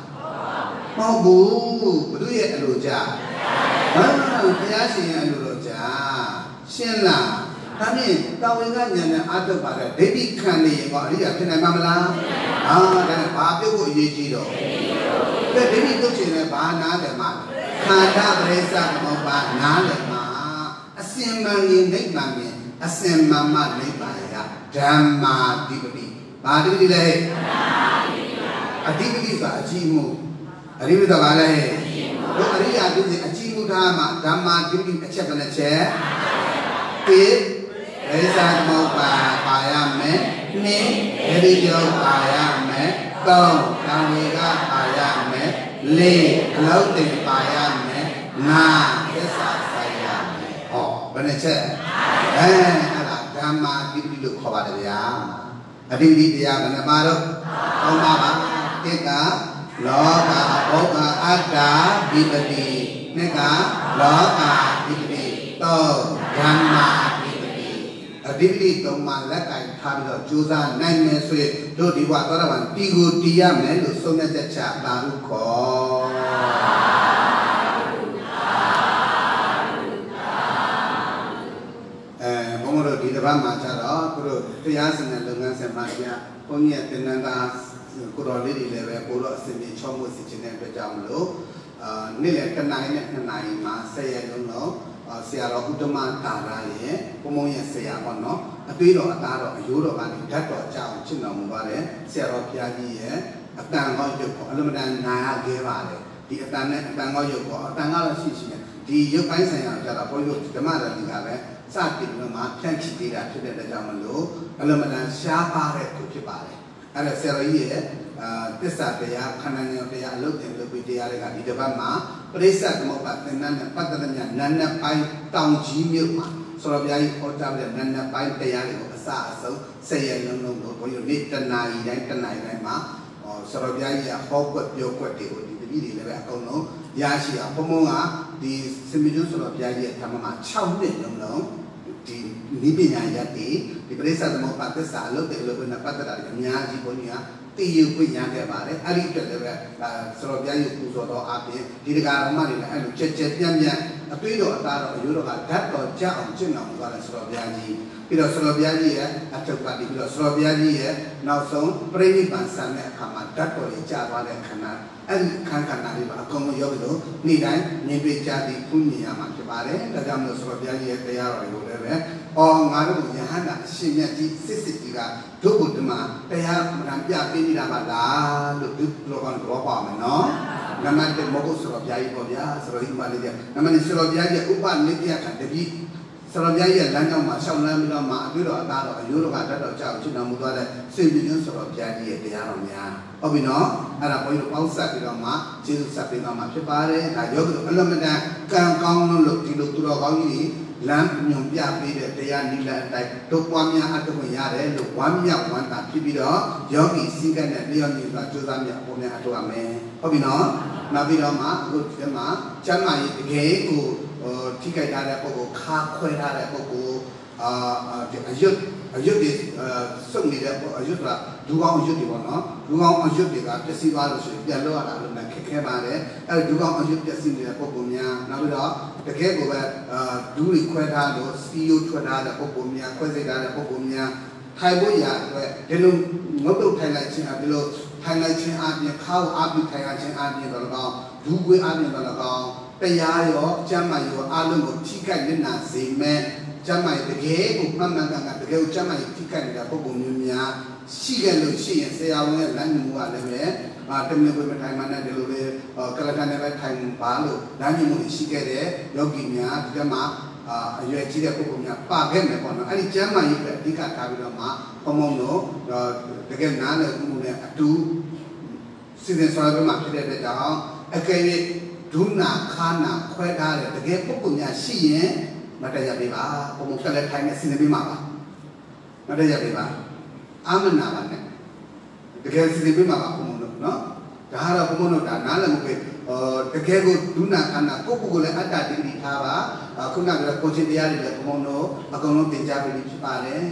Mobu, do you Aluja? Yashi and Luja. Shinla, I mean, Tawigan and Atopara, baby candy, or Ria Pinamala. Then a Papu Yijido. The baby looks in a banana, Kata Bresa Moba, Nalema, a Simani Nickmami, a Sim Mama Nipaya. Dhamma Dipati. Badividi le. Adipati sa achimu. Arivida vale. Lo ariya dipati achimu dhamma. Dhamma Dipati achapanache. Pit. Resa mopa payame. Ne. Eridio payame. Go. Tawiga payame. Le. Lote payame. Na. Esa sayame. Oh. Banache. Dhamma Dipati look for the Yam. Adividi Yamanamaro, Omaba, Tika, Loka, Oka, Ada, Dipati, Nika, Loka, Dipati, To, Dhamma Dipati. Adividi Doma Laka, Tablo, Juza, 9 minutes with Dodiwa, Toravan, Pigu, Tia, Melu, Sonaja, Baruko. လို့ဒီတစ်ပတ်မှာကျတော့သူတို့တရားစင်တဲ့လုပ်ငန်းစဉ်မှာပြဘုန်းကြီးတင်နန်းသားကိုတော်လေးတွေလည်းပဲပို့တော့အစီအစဉ်ချောမှုစီခြင်းတဲ့အတွက်ကြောင့်မလို့နေ့လယ်တစ်နာရီနဲ့2နာရီမှာ10ရက်လုံးတော့ဆရာတော်ဥတ္တမတာရရဲ့ဘုံဘုံရဲ့ဆရာပေါ့နော်အသွေးတော်အသားတော်အယိုးတော်ကနေဓာတ်တော်ကြောင်ချစ်တော်မူပါတယ်ဆရာတော်ဘုရားကြီးရဲ့အတန်ကောင်းရုပ်ကိုအလုံးမတန်နာရခဲ့ပါတယ်ဒီအတန်နဲ့အတန်ကောင်းရုပ်ကိုအတန်ကတော့ရှိတယ်ဒီရုပ်ပိုင်းဆိုင်ရာကြတော့ဘုန်းကြီးဓမ္မတော်ကြီးကပဲစတင်ပြီးမှဖြန့်ချိပေးတာဖြစ်တဲ့အတွက်ကြောင့်မလို့အလုံးမတန်ရှားပါတဲ့သူဖြစ်ပါတယ်အဲ့ဒါဆရာတော်ကြီးရဲ့သစ္စာတရားခန္ဓာဉာဏ်တရားအလုပ်တင်လုပ်ပြီးတရားတွေကဒီတစ်ပတ်မှာပရိစ္ဆေသမုပ္ပါသင်္นานနဲ့ပတ်သက်တဲ့နန်းနဲ့ပိုင်းတောင်ကြီးမြို့မှာဆိုတော့ဘုရားကြီးဟောကြားတဲ့နန်းနဲ့ပိုင်းတရားတွေကိုအစအဆုံး10ရက်လုံးလုံးကိုဘုန်းကြီးနေ့တနာရီတိုင်းမှာဆိုတော့ဘုရားကြီးကဟောကွက်ပြောကွက်တွေကိုဒီတပည့်တွေလည်းပဲအကုန်လုံးရရှိအောင်ဘုံဘုံကဒီစင်မီကျွန်းဆိုတော့ဘုရားကြီးရဲ့ဓမ္မမှာ6နှစ်လုံးလုံးဒီနိဗ္ဗာန်ရတည်ဒီပရိစ္ဆေသမုပ္ပါသစ္စာအလုပ်တင်လုပ်ပြီးပတ်သက်တာအများကြီးဘုန်းကြီးကတည်ယူခွင့်ရခဲ့ပါတယ်အဲ့ဒီအတွက်လည်းပဲဆိုတော့ဘုရားကြီးပူဇော်တော်အပြင်ဒီတရားဓမ္မတွေလည်းအဲ့လိုကြက်ပြန့်အသွေးတော်အသားတော်အယိုးတော်ကဓာတ်တော်ကြအောင်ကျင့်တော်မူသွားတယ်ဆိုတော့ဘုရားကြီးပြီးတော့ဆိုတော့ဘုရားကြီးရဲ့အထုပ်ပါပြီးတော့ဆိုတော့ဘုရားကြီးရဲ့နောက်ဆုံးပြိဋိဘံဆံတဲ့အခါမှာဓာတ်တော်ကြီးကြာသွားတဲ့ခန္ဓာအဲ့ဒီခန္ဓာလေးပါအကုန်လုံးရောက်ပြီးတော့နေ့တိုင်းမြင်တွေ့ကြသည်ဖူးမြင်ရမှာဖြစ်ပါတယ်ဒါကြောင့်မို့ဆိုတော့ဘုရားကြီးရဲ့တရားတော်တွေကိုလည်းပဲငါတို့ယဟန္တာအရှင်မြတ်ကြီးစစ်ကြီးကဒုက္ခဓမ္မတရားမှန်ပြပေးနေတာပါလားလို့ဒီလိုကတော့ပါမယ်နော်နမတေမဟုတ်ဆိုတော့ဘုရားကြီးပေါ့ဗျာဆိုတော့ဒီမှာလေးနမဆိုတော့ဘုရားကြီးဥပနိတိယကတပိဆိုတော့ဘုရားကြီးရဲ့လမ်းကြောင်းမှာရှောက်လန်းပြီးတော့မှအတွေ့တော်အသားတော်အယိုးတော်ကတတ်တော်ကြောက်ချင်တော်မူသွားတဲ့စင်ပြည်ကျွန်းဆိုတော့ဘုရားကြီးရဲ့တရားတော်များဟုတ်ပြီနော်အဲ့ဒါဘုန်းကြီးတို့ပေါင်းဆက်ပြီးတော့မှကျေးဇူးဆက်ပေးသွားမှာဖြစ်ပါတယ်ဒါယောဂီတို့အလမတန်ကံကောင်းလို့ဒီလိုသူတော်ကောင်းကြီးလမ်းညွန်ပြပေးတဲ့တရားနိလန်အတိုင်းတို့ပွားများအထောက်ဝင်ရတယ်လို့ဝမ်းမြောက်ဝမ်းသာဖြစ်ပြီးတော့ယောဂီစည်းကမ်းနဲ့လျော်ညီစွာကြိုးစားမြတ်ပုံများအထောက်အမယ်ဟုတ်ပြီနော်နောက်ပြီးတော့မှအခုဒီမှာကျမ်းမာရေးတကယ်ကိုထိခိုက်ထားတဲ့ပုဂ္ဂိုလ်ခါခွဲထားတဲ့ပုဂ္ဂိုလ်အယွတ်တွေစုပ်နေတဲ့အယွတ်ကဒူကောင်းအယွတ်တွေပေါ့နော်ဒူကောင်းအယွတ်တွေကပျက်စီးသွားလို့ရှိရင်ပြန်လို့ရတာလို့လည်းခက်ခဲပါတယ်အဲဒူကောင်းအယွတ်ပျက်စီးနေတဲ့ပုဂ္ဂိုလ်များနောက်ပြီးတော့တကယ်ကိုပဲဒူးတွေခွဲထားလို့စီယိုထွက်ထားတဲ့ပုဂ္ဂိုလ်များခွဲစိတ်ထားတဲ့ပုဂ္ဂိုလ်များထိုင်ဖို့ရအတွက်ဒီလိုငုတ်တုတ်ထိုင်လိုက်ခြင်းအပြင်လို့ထိုင်လိုက်ခြင်းအပြင်ခါကိုအပြင်ထိုင်ရခြင်းအပြင်တော့ကောင်းဒူးခွေးအပြင်တော့ကောင်းတရားရောကျမ်းမာရောအလုံးကိုထိခိုက်နေတာစေမဲ့ကျမ်းမာတကယ်ကိုမှန်မှန်ကန်ကန်တကယ်ကိုကျမ်းမာထိခိုက်နေတာပုဂ္ဂိုလ်မျိုးများရှိခဲ့လို့ရှိရင်ဆရာဝန်ရဲ့လမ်းညွှန်မှုကလည်းပဲတမန်တော်ထိုင်မှနဲ့ဒီလိုလေကလကန်နဲ့ပဲထိုင်ပါလို့လမ်းညွှန်မှုရှိခဲ့တဲ့ယောဂီများဒီကမှာအရွယ်ကြီးတဲ့ပုဂ္ဂိုလ်များပါခဲ့မယ်ပေါ့နော်အဲ့ဒီကျမ်းမာရေးပဲအဓိကထားပြီးတော့မှဘုံဘုံတို့တကယ်နားလည်မှုနဲ့အတူစီစဉ်ဆောင်ရွက်မှာဖြစ်တဲ့အတွက်ကြောင့်အကယ်၍ဒုနာခါနာခွဲထားတဲ့တကယ်ပုဂ္ဂိုလ်များရှိရင်မတရားပေးပါဘုံဘုံဆက်လက်ထိုင်နေစီစဉ်ပေးမှာပါမတရားပေးပါအာမနာပါနဲ့တကယ်စီစဉ်ပေးမှာပါဘုံဘုံတို့နော်ဒါကတော့ဘုံဘုံတို့ဒါနားလည်မှုပဲတကယ်ကိုဒုနာခန္ဓာကိုယ့်ပုဂ္ဂိုလ်လည်းအတ္တတိတိထားပါခုနကပြောကိုချင်းတရားတွေလည်းဘုံဘုံတို့အကုန်လုံးသင်ကြားပြီးဖြစ်ပါတယ်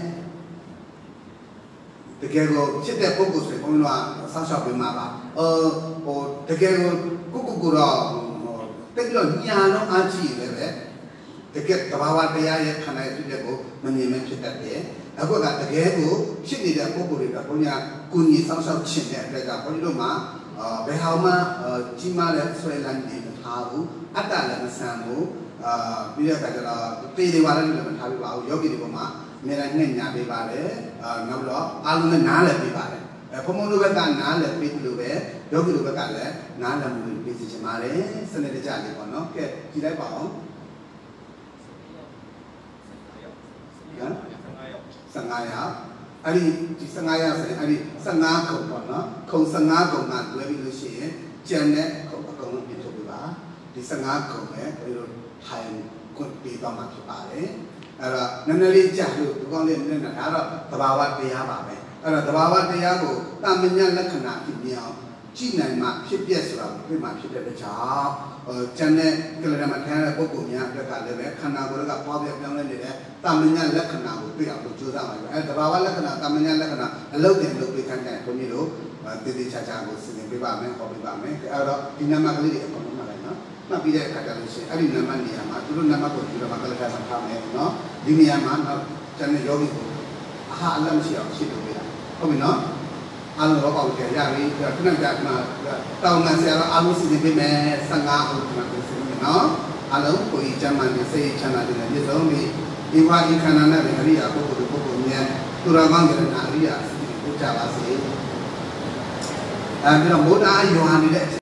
တကယ်ကိုဖြစ်တဲ့ပုဂ္ဂိုလ်ဆိုရင်ဘုံတို့ကဆောက်ရှောက်ပေးမှာပါတကယ်ကိုကိုတော့တက်ပြီးတော့ညာလုံးအားကြီးလည်းပဲတကယ်တဘာဝတရားရဲ့ခန္ဓာရဲ့ဖြစ်တဲ့ကိုမမြင်မဖြစ်တတ်တယ်အခုကတကယ်ကိုဖြစ်နေတဲ့ပုဂ္ဂိုလ်တွေကဘုညာကိုကြီးဆောက်ရှောက်ခြင်းတဲ့အတွက်ကဘုန်းကြီးတို့မှာဘယ်ဟာမှကြီးမားတဲ့ဆွဲလန်းနေမထားဘူးအတ္တလည်းမဆန်ဘူးပြီးတဲ့အခါကျတော့ပေတွေပါလည်းမထားပြပါဘူးယောဂီတွေပေါ်မှာအများနဲ့ညှညာပေးပါတယ်နောက်တော့အာလုံးနဲ့နားလည်းပေးပါတယ်ဘုံဘုံတို့ဘက်ကနားလည်းပေးလို့ပဲယောဂီတို့ဘက်ကလည်းနားလည်းမှုပေးစီချင်ပါတယ်စနစ်တကျလေးပေါ့နော်ကဲကြည့်လိုက်ပါအောင်15ရောက်အဲ့ဒီ15ရောက်ဆိုရင်အဲ့ဒီ15ခုပေါ့နော်ခုံ15ခုကလွဲပြီးလို့ရှိရင်ကျန်တဲ့ခုံအကုန်လုံးပြည့်စုံပြီပါဒီ15ခုပဲဘယ်လိုထိုင်ခွင့်ပေးသွားမှာဖြစ်ပါတယ်အဲ့တော့နည်းနည်းလေးကြာလို့ဒီကောင်းလေးနည်းနည်းဒါတော့သဘာဝတရားပါပဲအဲ့တော့သဘာဝတရားကိုတာမညာလက္ခဏာဖြစ်မြင်အောင်ကြည့်နိုင်မှဖြစ်ပြဆိုတာပြမှဖြစ်တဲ့ကြောင့်ကျန်တဲ့ကလရမထိုင်တဲ့ပုဂ္ဂိုလ်များအတွက်ကလည်းပဲခန္ဓာကိုယ်ကပွားပြပြောင်းလဲနေတဲ့တာမညာလက္ခဏာကိုတွေ့အောင်လို့ကြိုးစားပါမယ်အဲသဘာဝလက္ခဏာတာမညာလက္ခဏာအလုပ်တင်လုပ်ပေးခိုင်းတဲ့ဘုန်းကြီးတို့တည်တည်ချာချာကိုစီစဉ်ပေးပါမယ်ဟောပေးပါမယ်အဲ့တော့ဒီနံပါတ်ကလေးတွေအကုန်လုံးမှတ်လိုက်နော်မှတ်ပြီးတဲ့အခါကျလို့ရှိရင်အဲ့ဒီနံပါတ်နေရာမှာသူတို့နံပါတ်ကိုဒီလိုမှကလရမထားမယ်နော်ဒီနေရာမှာကျ真係有啲下諗時候識到嘅啦，好唔好？阿老講嘅呀，你可能就嘛，到嗰時候阿老師哋咩生涯好咁樣嘅喏，阿老可以將มันsay chana de ne so mi iwa ikana na de hariya pupu pupu nya turagang de na hariya ko ja ba se ပြီးတော့မိုးသားရွာနေတဲ့